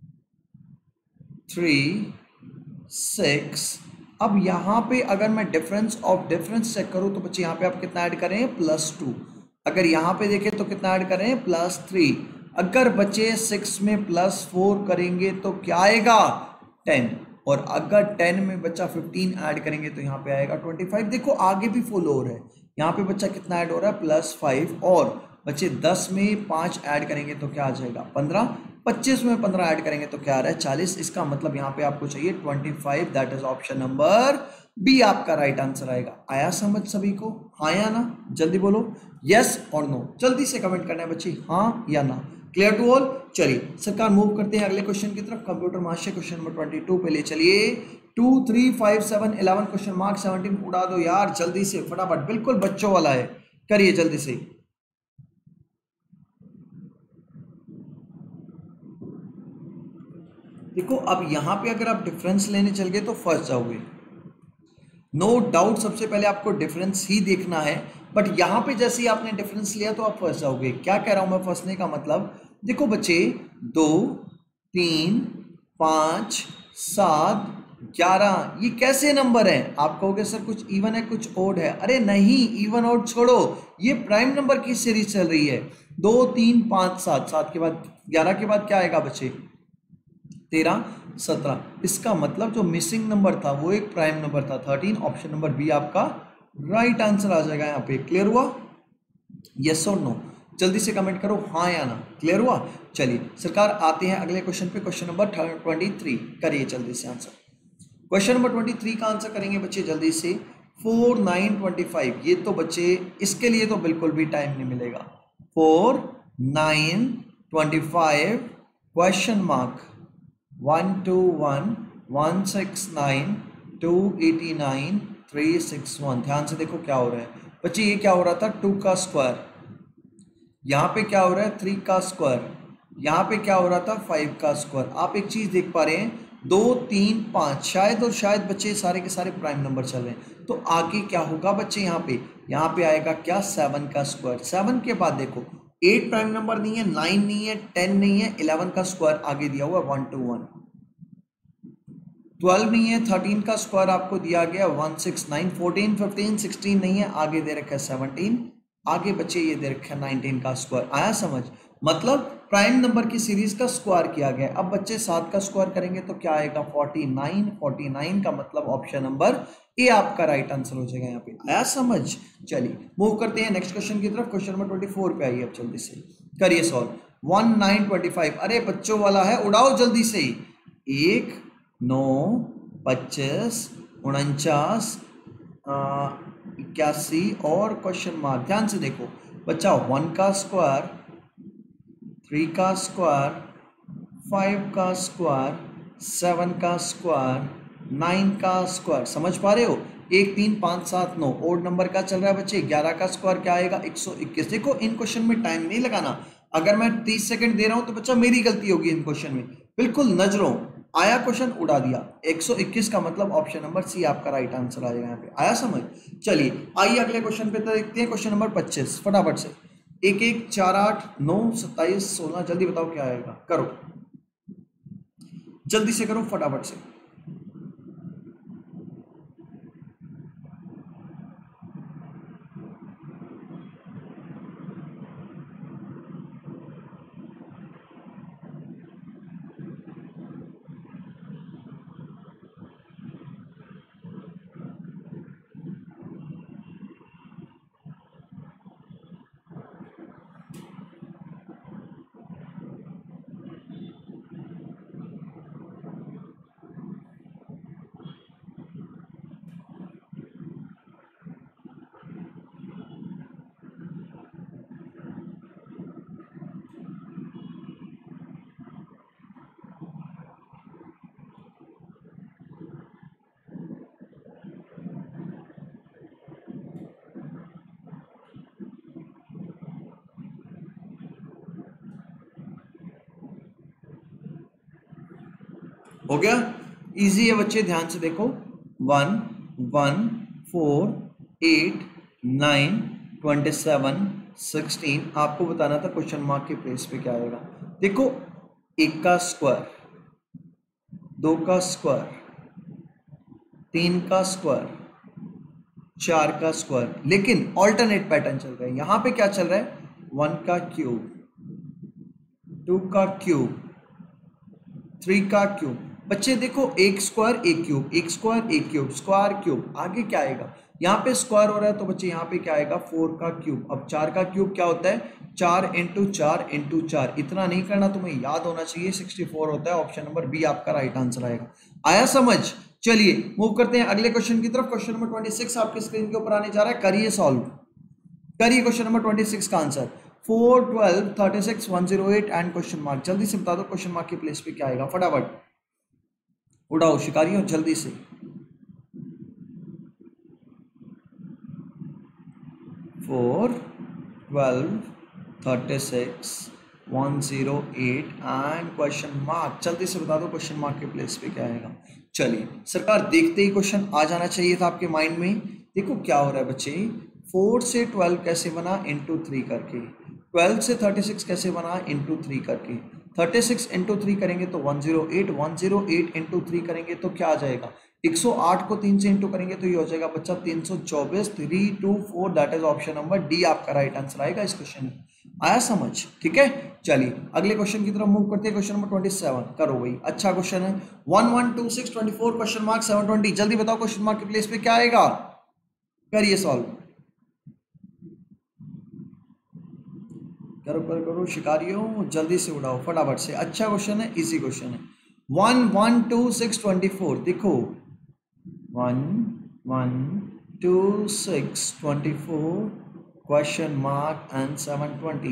थ्री सिक्स। अब यहाँ पे अगर मैं डिफरेंस ऑफ डिफरेंस चेक करूँ तो बच्चे यहाँ पे आप कितना ऐड करें, प्लस टू। अगर यहाँ पे देखें तो कितना ऐड करें, प्लस थ्री। अगर बच्चे सिक्स में प्लस फोर करेंगे तो क्या आएगा, टेन। और अगर टेन में बच्चा फिफ्टीन ऐड करेंगे तो यहाँ पे आएगा ट्वेंटी फाइव। देखो आगे भी फुल हो रहा है, यहाँ पे बच्चा कितना ऐड हो रहा है, प्लस फाइव। और बच्चे दस में पाँच ऐड करेंगे तो क्या आ जाएगा, पंद्रह। पच्चीस में पंद्रह ऐड करेंगे तो क्या आ रहा है, चालीस। इसका मतलब यहाँ पे आपको चाहिए twenty five, that is option number B आपका राइट आंसर आएगा। आया समझ सभी को, हाँ या ना, जल्दी बोलो यस और नो, जल्दी से कमेंट करना है बच्चे, हाँ या ना। Clear to all. चलिए सरकार मूव करते हैं अगले क्वेश्चन की तरफ। Computer master question number twenty two पे ले चलिए। Two three five seven eleven question mark seventeen उड़ा दो यार जल्दी से फटाफट, बिल्कुल बच्चों वाला है, करिए जल्दी से। देखो अब यहां पे अगर आप डिफरेंस लेने चल गए तो फंस जाओगे, नो डाउट। सबसे पहले आपको डिफरेंस ही देखना है, बट यहां पे जैसे ही आपने डिफरेंस लिया तो आप फंस जाओगे। क्या कह रहा हूं मैं फंसने का मतलब, देखो बच्चे दो तीन पाँच सात ग्यारह, ये कैसे नंबर है। आप कहोगे सर कुछ इवन है कुछ ओड है, अरे नहीं, इवन ओड छोड़ो, ये प्राइम नंबर की सीरीज चल रही है। दो तीन पाँच सात, सात के बाद ग्यारह के बाद क्या आएगा बच्चे, तेरह सत्रह। इसका मतलब जो मिसिंग नंबर था वो एक प्राइम नंबर था, थर्टीन। ऑप्शन नंबर बी आपका राइट आंसर आ जाएगा यहाँ पे। क्लियर हुआ, यस और नो, जल्दी से कमेंट करो हाँ या ना। क्लियर हुआ। चलिए सरकार आते हैं अगले क्वेश्चन पे, क्वेश्चन नंबर ट्वेंटी थ्री करिए जल्दी से answer. Question number twenty three का आंसर करेंगे बच्चे जल्दी से। फोर नाइन ट्वेंटी फाइव, ये तो बच्चे इसके लिए तो बिल्कुल भी टाइम नहीं मिलेगा। Four nine twenty five question mark one two one one six nine two eighty nine three six one. ध्यान से देखो क्या हो रहा है बच्चे, ये क्या हो रहा था, टू का स्क्वायर। यहाँ पे क्या हो रहा है, थ्री का स्क्वायर। यहाँ पे क्या हो रहा था, फाइव का स्क्वायर। आप एक चीज देख पा रहे हैं, दो तीन पाँच, शायद और शायद बच्चे सारे के सारे प्राइम नंबर चल रहे हैं। तो आगे क्या होगा बच्चे, यहाँ पे यहाँ पे आएगा क्या, सेवन का स्क्वायर। सेवन के बाद देखो एट प्राइम नंबर नहीं है, नाइन नहीं है, टेन नहीं है, इलेवन का स्क्वायर आगे दिया हुआ वन टू वन। ट्वेल्व नहीं है, थर्टीन का स्क्वायर आपको दिया गया one six nine. Fourteen fifteen sixteen नहीं है, आगे दे रखा है सेवनटीन। आगे बच्चे ये दे रखा है नाइनटीन का स्क्वायर। आया समझ, मतलब प्राइम नंबर की सीरीज का स्क्वायर किया गया। अब बच्चे सात का स्क्वायर करेंगे तो क्या आएगा, फोर्टी नाइन। फोर्टी नाइन का मतलब ऑप्शन नंबर ए आपका राइट आंसर हो जाएगा यहाँ पे। आया समझ। चलिए मूव करते हैं नेक्स्ट क्वेश्चन की तरफ। क्वेश्चन नंबर ट्वेंटी फोर पे आइए अब जल्दी से, करिए solve. One nine twenty five, अरे बच्चों वाला है, उड़ाओ जल्दी से। एक नौ पच्चीस उनचास इक्यासी और क्वेश्चन मार्क। ध्यान से देखो बच्चा, वन का स्क्वायर, थ्री का स्क्वायर, फाइव का स्क्वायर, सेवन का स्क्वायर, नाइन का स्क्वायर। समझ पा रहे हो, एक तीन पाँच सात नौ, ओड नंबर का चल रहा है बच्चे। ग्यारह का स्क्वायर क्या आएगा, एक सौ इक्कीस। देखो इन क्वेश्चन में टाइम नहीं लगाना, अगर मैं तीस सेकंड दे रहा हूं तो बच्चा मेरी गलती होगी इन क्वेश्चन में, बिल्कुल नजरों आया क्वेश्चन उड़ा दिया। एक सौ इक्कीस का मतलब ऑप्शन नंबर सी आपका राइट आंसर आ जाएगा यहाँ पे। आया समझ। चलिए आइए अगले क्वेश्चन पे तो देखते हैं, क्वेश्चन नंबर पच्चीस फटाफट से। एक एक चार आठ नौ सत्ताईस सोलह, जल्दी बताओ क्या आएगा, करो जल्दी से करो फटाफट से। हो गया, इजी है बच्चे, ध्यान से देखो। One one four eight nine twenty seven sixteen, आपको बताना था क्वेश्चन मार्क के प्लेस पे क्या आएगा। देखो एक का स्क्वायर, दो का स्क्वायर, तीन का स्क्वायर, चार का स्क्वायर, लेकिन ऑल्टरनेट पैटर्न चल रहा है। यहां पे क्या चल रहा है, वन का क्यूब, टू का क्यूब, थ्री का क्यूब। बच्चे देखो एक स्क्वायर एक क्यूब, एक स्क्वायर एक क्यूब, स्क्वायर क्यूब, आगे क्या आएगा, यहाँ पे स्क्वायर हो रहा है तो बच्चे यहाँ पे क्या आएगा, फोर का क्यूब। अब चार का क्यूब क्या होता है, चार इंटू चार इंटू चार, इतना नहीं करना, तुम्हें याद होना चाहिए, सिक्सटी फोर होता है। ऑप्शन नंबर बी आपका राइट आंसर आएगा। आया समझ? चलिए मूव करते हैं अगले क्वेश्चन की तरफ। क्वेश्चन नंबर ट्वेंटी सिक्स आपके स्क्रीन के ऊपर आने जा रहा है, करिए सॉल्व, करिए क्वेश्चन नंबर ट्वेंटी सिक्स का answer. Four twelve thirty six one zero eight and question mark, जल्दी से बता दो क्वेश्चन मार्क के प्लेस पे क्या आएगा, फटाफट उड़ाओ शिकारियों जल्दी से। Four twelve thirty six one zero eight and question mark, जल्दी से बता दो क्वेश्चन मार्क के प्लेस पे क्या आएगा। चलिए सरकार, देखते ही क्वेश्चन आ जाना चाहिए था आपके माइंड में। देखो क्या हो रहा है बच्चे, फोर से ट्वेल्व कैसे बना, इंटू थ्री करके, ट्वेल्व से थर्टी सिक्स कैसे बना, इंटू थ्री करके, थर्टी सिक्स इंटू थ्री करेंगे तो one zero eight, one zero eight into three करेंगे तो क्या आ जाएगा, एक सौ आठ को तीन से इंटू करेंगे तो ये हो जाएगा बच्चा तीन सौ चौबीस, three two four, that is option number D आपका राइट आंसर आएगा इस क्वेश्चन में। आया समझ? ठीक है, चलिए अगले क्वेश्चन की तरफ मूव करते हैं। क्वेश्चन नंबर ट्वेंटी सेवन, करो भाई, अच्छा क्वेश्चन है। One one two six twenty four question mark seven twenty, जल्दी बताओ क्वेश्चन मार्क के प्लेस पे क्या आएगा, करिए सॉल्व, करो करो करो शिकारियों, जल्दी से उड़ाओ फटाफट से। अच्छा क्वेश्चन है, इजी क्वेश्चन है। One one two six twenty four, देखो one one two six twenty four question mark and seven twenty.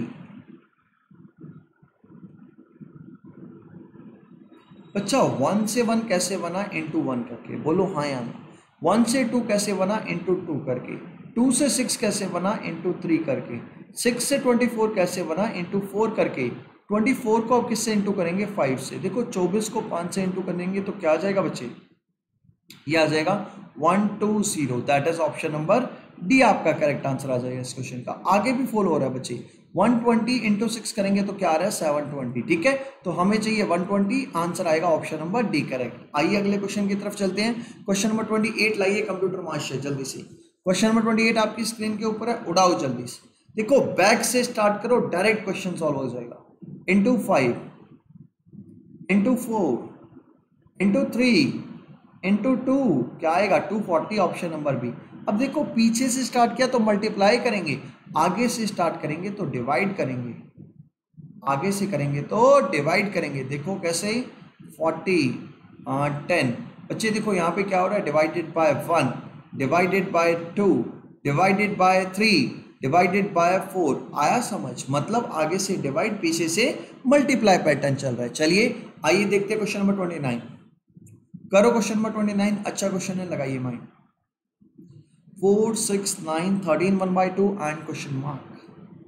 अच्छा वन से वन कैसे बना, इंटू वन करके, बोलो हाँ या ना। वन से टू कैसे बना, इंटू टू करके। टू से सिक्स कैसे बना, इंटू थ्री करके। सिक्स से ट्वेंटी फोर कैसे बना, इंटू फोर करके। ट्वेंटी फोर को आप किससे इंटू करेंगे, फाइव से। देखो चौबीस को पाँच से इंटू करेंगे तो क्या आ जाएगा बच्चे, ये आ जाएगा one two zero, that is option number D आपका करेक्ट आंसर आ जाएगा इस क्वेश्चन का। आगे भी फॉलो हो रहा है बच्चे, वन ट्वेंटी इंटू सिक्स करेंगे तो क्या आ रहा है, सेवन ट्वेंटी। ठीक है, तो हमें चाहिए वन ट्वेंटी, आंसर आएगा ऑप्शन नंबर डी करेक्ट। आइए अगले क्वेश्चन की तरफ चलते हैं। क्वेश्चन नंबर ट्वेंटी एट लाइए कंप्यूटर मास्टर जल्दी से। क्वेश्चन नंबर ट्वेंटी एट आपकी स्क्रीन के ऊपर है, उड़ाओ जल्दी से। देखो बैक से स्टार्ट करो, डायरेक्ट क्वेश्चन सॉल्व हो जाएगा। Into five, into four, into three, into two, क्या आएगा two forty, option number B. अब देखो पीछे से स्टार्ट किया तो मल्टीप्लाई करेंगे, आगे से स्टार्ट करेंगे तो डिवाइड करेंगे, आगे से करेंगे तो डिवाइड करेंगे। देखो कैसे, फोर्टी टेन, बच्चे देखो यहाँ पे क्या हो रहा है, divided by one, divided by two, divided by three, divided by four. आया समझ? मतलब आगे से डिवाइड, पीछे से मल्टीप्लाई पैटर्न चल रहा है। चलिए आइए देखते हैं क्वेश्चन नंबर ट्वेंटी नाइन, करो क्वेश्चन नंबर ट्वेंटी नाइन, अच्छा क्वेश्चन है, लगाइए mind. Four six nine thirteen one by two and question mark,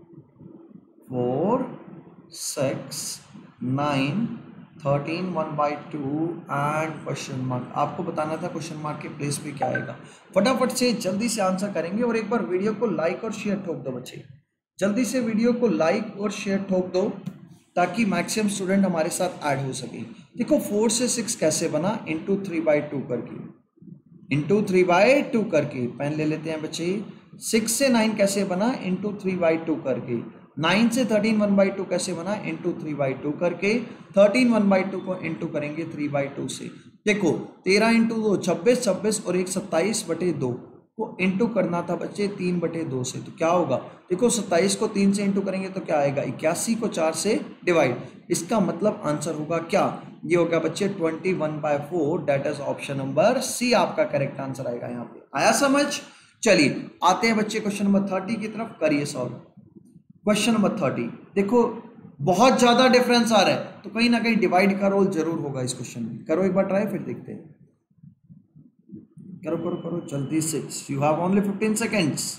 four six nine thirteen one by two and question mark. आपको बताना था क्वेश्चन मार्क के place पे क्या आएगा। फटाफट से जल्दी से आंसर करेंगे और एक बार वीडियो को लाइक और शेयर ठोक दो बच्चे। जल्दी से वीडियो को लाइक और शेयर ठोक दो ताकि मैक्सिमम स्टूडेंट हमारे साथ ऐड हो सके। देखो फोर से सिक्स कैसे बना, इंटू थ्री बाई टू करके, इंटू थ्री बाई टू करके। पेन ले लेते हैं बच्चे। सिक्स से नाइन कैसे बना, इंटू थ्री बाई टू करके। नाइन से थर्टीन वन बाई टू कैसे बना, इंटू थ्री बाई टू करके। थर्टीन वन बाई टू को इंटू करेंगे थ्री बाई टू से। देखो तेरह इंटू दो छब्बीस, छब्बीस और एक सत्ताईस बटे दो को इंटू करना था बच्चे तीन बटे दो से, तो क्या होगा। देखो सत्ताईस को तीन से इंटू करेंगे तो क्या आएगा, इक्यासी को चार से डिवाइड। इसका मतलब आंसर होगा क्या, ये होगा बच्चे twenty one by four, that is option number C आपका करेक्ट आंसर आएगा। यहाँ पे आया समझ। चलिए आते हैं बच्चे क्वेश्चन नंबर थर्टी की तरफ, करिए सॉल्व। क्वेश्चन नंबर थर्टी, देखो बहुत ज्यादा डिफरेंस आ रहा है तो कहीं ना कहीं डिवाइड का रोल जरूर होगा इस क्वेश्चन में। करो एक बार ट्राई, फिर देखते हैं। करो करो करो जल्दी से, you have only fifteen seconds.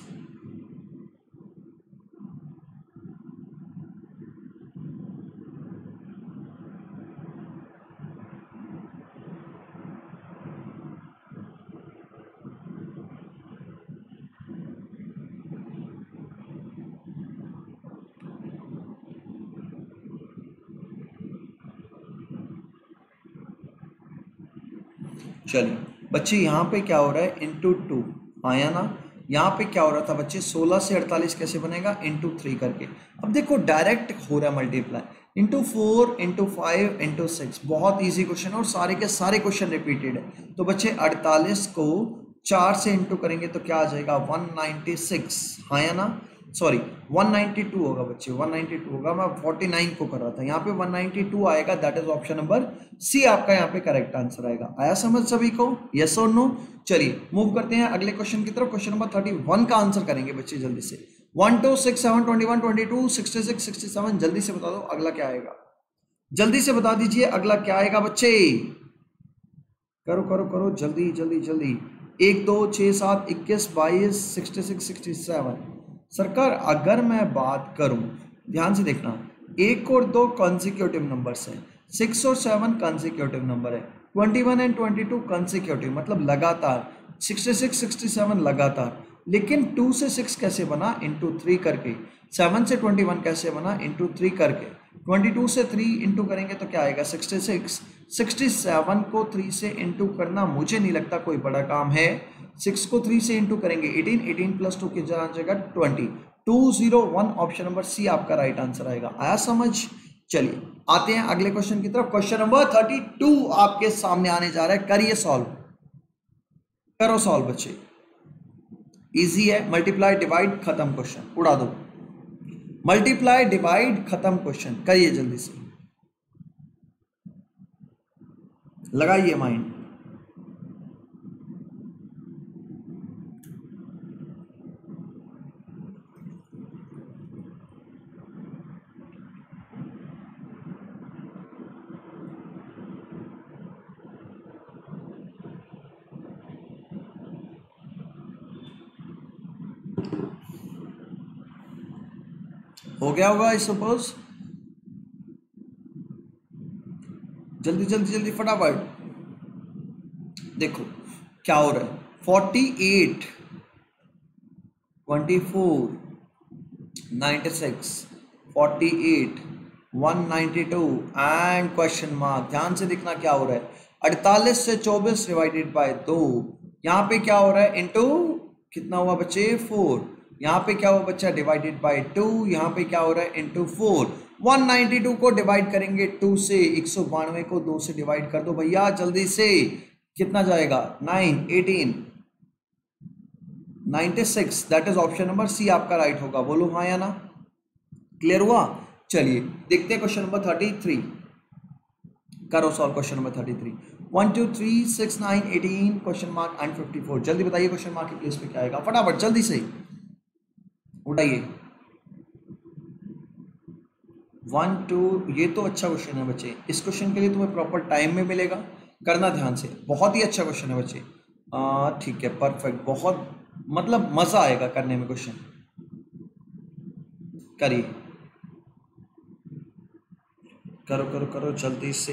चलिए बच्चे यहाँ पे क्या हो रहा है, इंटू टू आया ना। यहाँ पे क्या हो रहा था बच्चे, सोलह से अड़तालीस कैसे बनेगा, इंटू थ्री करके। अब देखो डायरेक्ट हो रहा है multiply, into four into five into six, बहुत ईजी क्वेश्चन और सारे के सारे क्वेश्चन रिपीटेड है। तो बच्चे अड़तालीस को चार से इंटू करेंगे तो क्या आ जाएगा, वन नाइन्टी सिक्स आया ना, सॉरी वन नाइन्टी टू होगा बच्चे, वन नाइन्टी टू होगा, मैं फोर्टी नाइन को कर रहा था, यहाँ पे वन नाइन्टी टू आएगा, that is option number C आपका यहाँ पे करेक्ट आंसर आएगा। आया समझ सभी को, यस और नो। चलिए मूव करते हैं अगले क्वेश्चन की तरफ। क्वेश्चन नंबर थर्टी वन का आंसर करेंगे बच्चे जल्दी से। One two six seven twenty one twenty two sixty six sixty seven, जल्दी से बता दो अगला क्या आएगा, जल्दी से बता दीजिए अगला क्या आएगा बच्चे। करो करो करो जल्दी जल्दी जल्दी। एक दो छः सात इक्कीस बाईस सिक्सटी सिक्स सिक्सटी सेवन। सरकार अगर मैं बात करूं, ध्यान से देखना, एक और दो कॉन्सिक्यूटिव नंबर्स हैं, सिक्स और सेवन कॉन्सिक्यूटिव नंबर है, twenty one and twenty two consecutive मतलब लगातार, सिक्सटी सिक्स सिक्सटी सेवन लगातार। लेकिन टू से सिक्स कैसे बना, इंटू थ्री करके। सेवन से ट्वेंटी वन कैसे बना, इंटू थ्री करके। ट्वेंटी टू से थ्री इंटू करेंगे तो क्या आएगा, सिक्सटी सिक्स। सिक्सटी सेवन को थ्री से इंटू करना मुझे नहीं लगता कोई बड़ा काम है। सिक्स को थ्री से इंटू करेंगे एटीन, एटीन प्लस टू की जगह twenty, two zero one, option number C आपका राइट आंसर आएगा। आया समझ। चलिए आते हैं अगले क्वेश्चन की तरफ। क्वेश्चन नंबर थर्टी टू आपके सामने आने जा रहा है, करिए सॉल्व। करो सॉल्व बच्चे, इजी है, मल्टीप्लाई डिवाइड खत्म क्वेश्चन, उड़ा दो। मल्टीप्लाई डिवाइड खत्म क्वेश्चन, करिए जल्दी से, लगाइए माइंड। हो गया होगा आई सपोज, जल्दी जल्दी जल्दी फटाफट। देखो क्या हो रहा है, forty eight, twenty four, ninety six, forty eight, one ninety two and question mark. ध्यान से देखना क्या हो रहा है, अड़तालीस से चौबीस डिवाइडेड बाय दो, यहाँ पे क्या हो रहा है, इनटू कितना हुआ बच्चे, फोर। यहाँ पे क्या हुआ बच्चा, डिवाइडेड बाय टू, यहाँ पे क्या हो रहा है, into four. One ninety two को डिवाइड करेंगे टू से, एक सौ बानवे को दो से डिवाइड कर दो भैया जल्दी से, कितना जाएगा, nine, eighteen, ninety six, that is option number C आपका राइट होगा। बोलो हाँ या ना, क्लियर हुआ। चलिए देखते हैं क्वेश्चन नंबर थर्टी थ्री। करो solve question number thirty three. One two three six nine eighteen, question mark and fifty four. जल्दी बताइए क्वेश्चन मार्क की प्लेस पे क्या आएगा, फटाफट जल्दी से उठाइए। वन टू, ये तो अच्छा क्वेश्चन है बच्चे, इस क्वेश्चन के लिए तुम्हें प्रॉपर टाइम में मिलेगा, करना ध्यान से, बहुत ही अच्छा क्वेश्चन है बच्चे। ठीक है, परफेक्ट, बहुत मतलब मजा आएगा करने में क्वेश्चन। करिए, करो करो करो जल्दी से,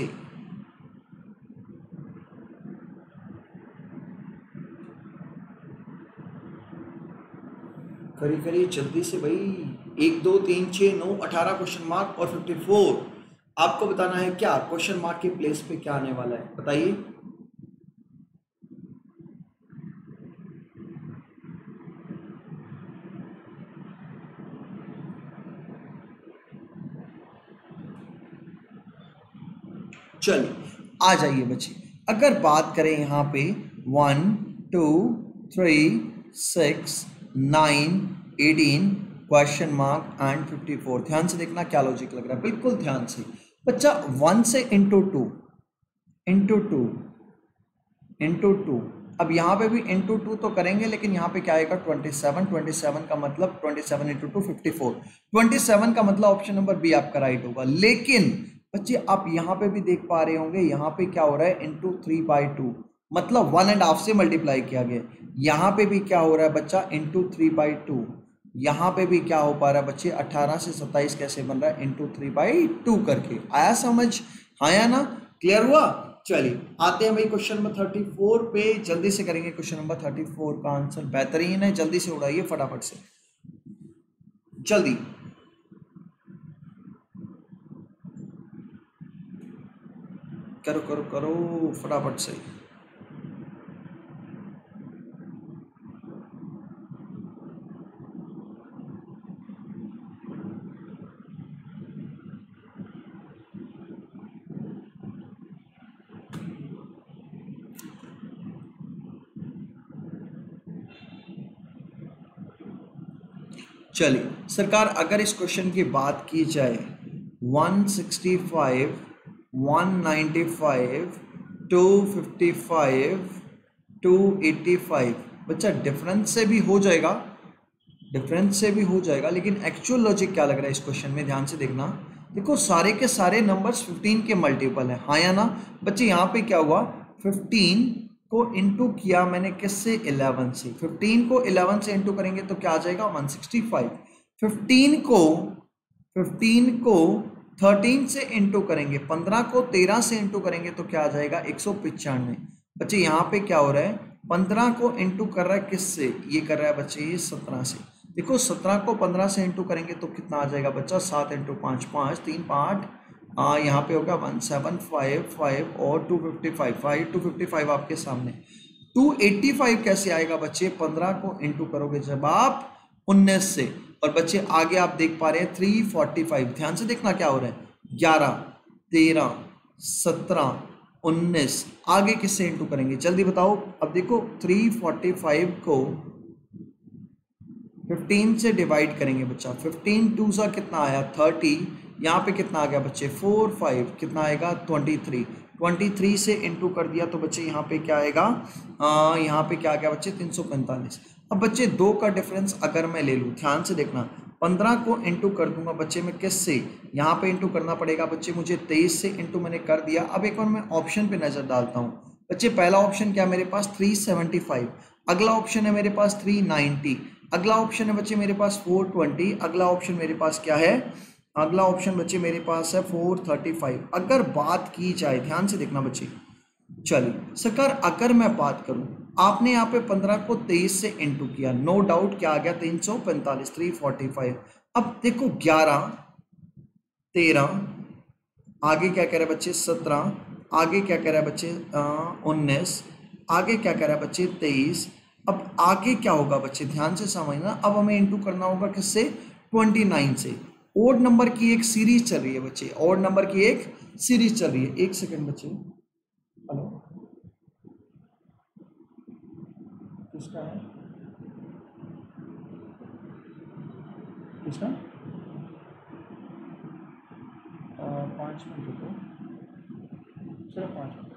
करिए करिए जल्दी से भाई। एक दो तीन छः नौ अठारह क्वेश्चन मार्क और फिफ्टी फोर आपको बताना है क्या क्वेश्चन मार्क के प्लेस पे क्या आने वाला है, बताइए। चलिए आ जाइए बच्चे। अगर बात करें यहाँ पे one two three six nine eighteen question mark and fifty four, ध्यान से देखना क्या लॉजिक लग रहा है, बिल्कुल ध्यान से बच्चा। वन से into two into two into two, अब यहाँ पे भी इंटू टू तो करेंगे लेकिन यहाँ पे क्या आएगा ट्वेंटी सेवन, ट्वेंटी सेवन का मतलब twenty seven into two fifty four, twenty seven का मतलब ऑप्शन नंबर बी आपका राइट होगा। लेकिन बच्चे आप यहाँ पे भी देख पा रहे होंगे यहाँ पे क्या हो रहा है इंटू थ्री बाई टू, मतलब वन एंड हाफ से मल्टीप्लाई किया गया। यहाँ पे भी क्या हो रहा है बच्चा इंटू थ्री बाई टू, यहाँ पे भी क्या हो पा रहा है बच्चे अठारह से सत्ताईस कैसे बन रहा है इंटू थ्री बाई टू करके, आया समझ, हाँ या ना, क्लियर हुआ। चलिए आते हैं भाई क्वेश्चन नंबर थर्टी फोर पे, जल्दी से करेंगे क्वेश्चन नंबर थर्टी फोर का आंसर, बेहतरीन है, जल्दी से उड़ाइए फटाफट से, जल्दी। करो करो करो फटाफट से। चलिए सरकार, अगर इस क्वेश्चन की बात की जाए one sixty five, one ninety five, two fifty five, two eighty five, बच्चा डिफरेंस से भी हो जाएगा, डिफरेंस से भी हो जाएगा, लेकिन एक्चुअल लॉजिक क्या लग रहा है इस क्वेश्चन में, ध्यान से देखना। देखो सारे के सारे नंबर्स फिफ्टीन के मल्टीपल है, हाँ या ना बच्चे। यहाँ पे क्या हुआ, फिफ्टीन को इंटू किया मैंने किससे, इलेवन से, फिफ्टीन को इलेवन से इंटू करेंगे तो क्या आ जाएगा वन सिक्सटी फाइव। फिफ्टीन को फिफ्टीन को थर्टीन से इंटू करेंगे, पंद्रह को तेरह से इंटू करेंगे तो क्या आ जाएगा एक सौ पिचानवे। बच्चे यहाँ पे क्या हो रहा है, पंद्रह को इंटू कर रहा है किससे, ये कर रहा है बच्चे ये सत्रह से। देखो सत्रह को पंद्रह से इंटू करेंगे तो कितना आ जाएगा बच्चा, सात इंटू पाँच, पाँच तीन पाँच, आ, यहाँ पे होगा वन सेवन फाइव फाइव और two fifty five, five two fifty five आपके सामने। टू एट्टी फाइव कैसे आएगा बच्चे, पंद्रह को इंटू करोगे जब आप उन्नीस से, और बच्चे आगे आप देख पा रहे हैं थ्री फोर्टी फाइव, ध्यान से देखना क्या हो रहा है, ग्यारह, तेरह, सत्रह, उन्नीस, आगे किससे इंटू करेंगे जल्दी बताओ। अब देखो थ्री फोर्टी फाइव को फिफ्टीन से डिवाइड करेंगे बच्चा, फिफ्टीन टू सा कितना आया थर्टी, यहाँ पे कितना आ गया बच्चे फोर फाइव, कितना आएगा ट्वेंटी थ्री, ट्वेंटी थ्री से इंटू कर दिया तो बच्चे यहाँ पे क्या आएगा, आ, यहाँ पे क्या आ गया बच्चे तीन सौ पैंतालीस। अब बच्चे दो का डिफरेंस अगर मैं ले लूँ, ध्यान से देखना, पंद्रह को इंटू कर दूंगा बच्चे में किससे, यहाँ पे इंटू करना पड़ेगा बच्चे मुझे तेईस से, इंटू मैंने कर दिया। अब एक बार मैं ऑप्शन पे नज़र डालता हूँ बच्चे, पहला ऑप्शन क्या मेरे पास थ्री सेवेंटी फाइव, अगला ऑप्शन है मेरे पास थ्री नाइन्टी, अगला ऑप्शन है बच्चे मेरे पास फोर ट्वेंटी, अगला ऑप्शन मेरे पास क्या है, अगला ऑप्शन बच्चे मेरे पास है फोर थर्टी फाइव। अगर बात की जाए, ध्यान से देखना बच्चे, चलिए सरकार अगर मैं बात करूं, आपने यहाँ पे पंद्रह को तेईस से इंटू किया, नो डाउट क्या आ गया तीन सौ पैंतालीस, थ्री फोर्टी फाइव। अब देखो ग्यारह, तेरह, आगे क्या कह रहा है बच्चे सत्रह, आगे क्या कह रहा है बच्चे उन्नीस, आगे क्या कह रहा है बच्चे तेईस। अब आगे क्या होगा बच्चे, ध्यान से समझना, अब हमें इंटू करना होगा किससे, ट्वेंटी नाइन से। ओड नंबर की एक सीरीज चल रही है बच्चे, ओड नंबर की एक सीरीज चल रही है। एक सेकंड बच्चे, हेलो किसका है, किसका, पाँच मिनट रुको, चलो पाँच मिनट,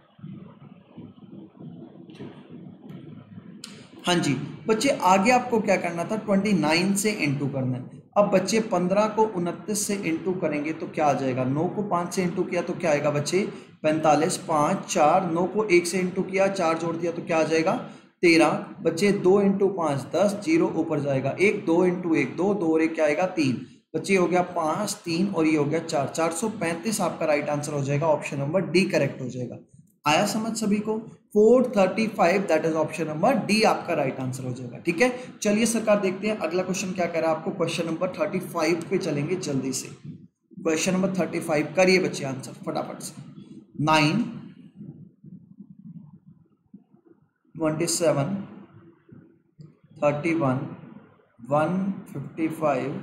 हाँ जी बच्चे आगे आपको क्या करना था, ट्वेंटी नाइन से इंटू करना है। अब बच्चे पंद्रह को उनतीस से इंटू करेंगे तो क्या आ जाएगा, नौ को पाँच से इंटू किया तो क्या आएगा बच्चे पैंतालीस, पाँच चार, नौ को एक से इंटू किया, चार जोड़ दिया तो क्या आ जाएगा तेरह, बच्चे दो इंटू पाँच दस, जीरो ऊपर जाएगा, एक, दो इंटू एक दो, दो और एक क्या आएगा तीन, बच्चे हो गया पाँच, तीन और ये हो गया चार, चार सौ पैंतीस आपका राइट आंसर हो जाएगा, ऑप्शन नंबर डी करेक्ट हो जाएगा। आया समझ सभी को? Four thirty five, that is option number D आपका राइट आंसर हो जाएगा। ठीक है, चलिए सरकार देखते हैं अगला क्वेश्चन क्या कह रहा है आपको। क्वेश्चन नंबर थर्टी फाइव पे चलेंगे जल्दी से। क्वेश्चन नंबर थर्टी फाइव करिए बच्चे आंसर फटाफट से। Nine, twenty seven, thirty one, one fifty five,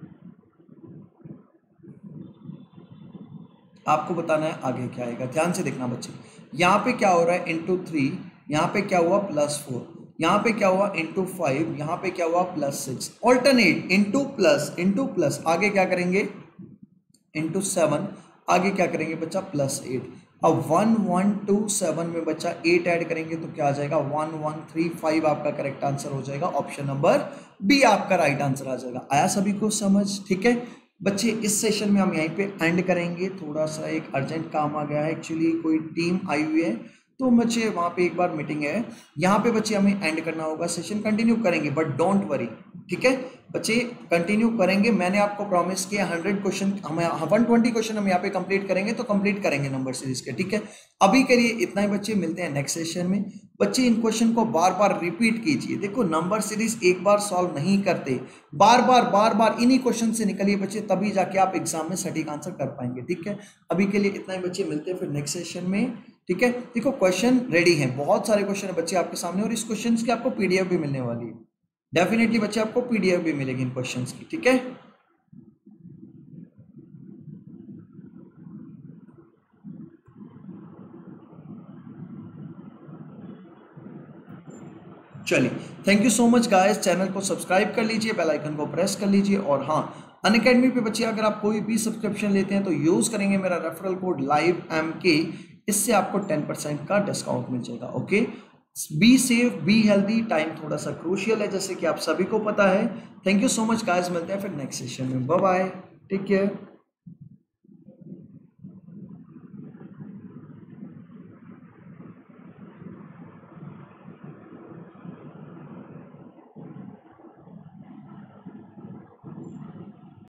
आपको बताना है आगे क्या आएगा। ध्यान से देखना बच्चे, यहाँ पे क्या हो रहा है इंटू थ्री, यहाँ पे क्या हुआ प्लस फोर, यहाँ पे क्या हुआ इंटू फाइव, यहाँ पे क्या हुआ plus six. Alternate into plus into plus, आगे क्या करेंगे इंटू सेवन, आगे क्या करेंगे बच्चा प्लस एट। अब वन वन टू सेवन में बच्चा एट ऐड करेंगे तो क्या आ जाएगा वन वन थ्री फाइव, आपका करेक्ट आंसर हो जाएगा। ऑप्शन नंबर बी आपका राइट आंसर आ जाएगा। आया सभी को समझ? ठीक है बच्चे, इस सेशन में हम यहीं पे एंड करेंगे। थोड़ा सा एक अर्जेंट काम आ गया है, एक्चुअली कोई टीम आई हुई है तो बच्चे वहाँ पे एक बार मीटिंग है, यहाँ पे बच्चे हमें एंड करना होगा। सेशन कंटिन्यू करेंगे बट डोंट वरी। ठीक है बच्चे, कंटिन्यू करेंगे। मैंने आपको प्रॉमिस किया हंड्रेड क्वेश्चन हमें वन ट्वेंटी क्वेश्चन हम यहाँ पे कंप्लीट करेंगे, तो कंप्लीट करेंगे नंबर सीरीज के। ठीक है, अभी करिए इतना ही बच्चे, मिलते हैं नेक्स्ट सेशन में। बच्चे इन क्वेश्चन को बार बार रिपीट कीजिए। देखो नंबर सीरीज एक बार सॉल्व नहीं करते, बार बार बार बार इन्हीं क्वेश्चन से निकलिए बच्चे, तभी जाके आप एग्जाम में सटीक आंसर कर पाएंगे। ठीक है, अभी के लिए इतना ही बच्चे, मिलते हैं फिर नेक्स्ट सेशन में। ठीक है, देखो क्वेश्चन रेडी हैं, बहुत सारे क्वेश्चन है बच्चे आपके सामने, और इस क्वेश्चन की आपको पीडीएफ भी मिलने वाली है। डेफिनेटली बच्चे आपको पीडीएफ भी मिलेगी इन क्वेश्चंस की। ठीक है, चलिए thank you so much guys. Channel को सब्सक्राइब कर लीजिए, बेल आइकन को प्रेस कर लीजिए, और हाँ अनअकैडमी पे बच्चे अगर आप कोई भी सब्सक्रिप्शन लेते हैं तो यूज करेंगे मेरा referral code live M K, इससे आपको टेन परसेंट का डिस्काउंट मिल जाएगा। Okay, be safe, be healthy. Time थोड़ा सा क्रूशियल है जैसे कि आप सभी को पता है। Thank you so much guys, मिलते हैं फिर नेक्स्ट सेशन में। Bye bye, take care.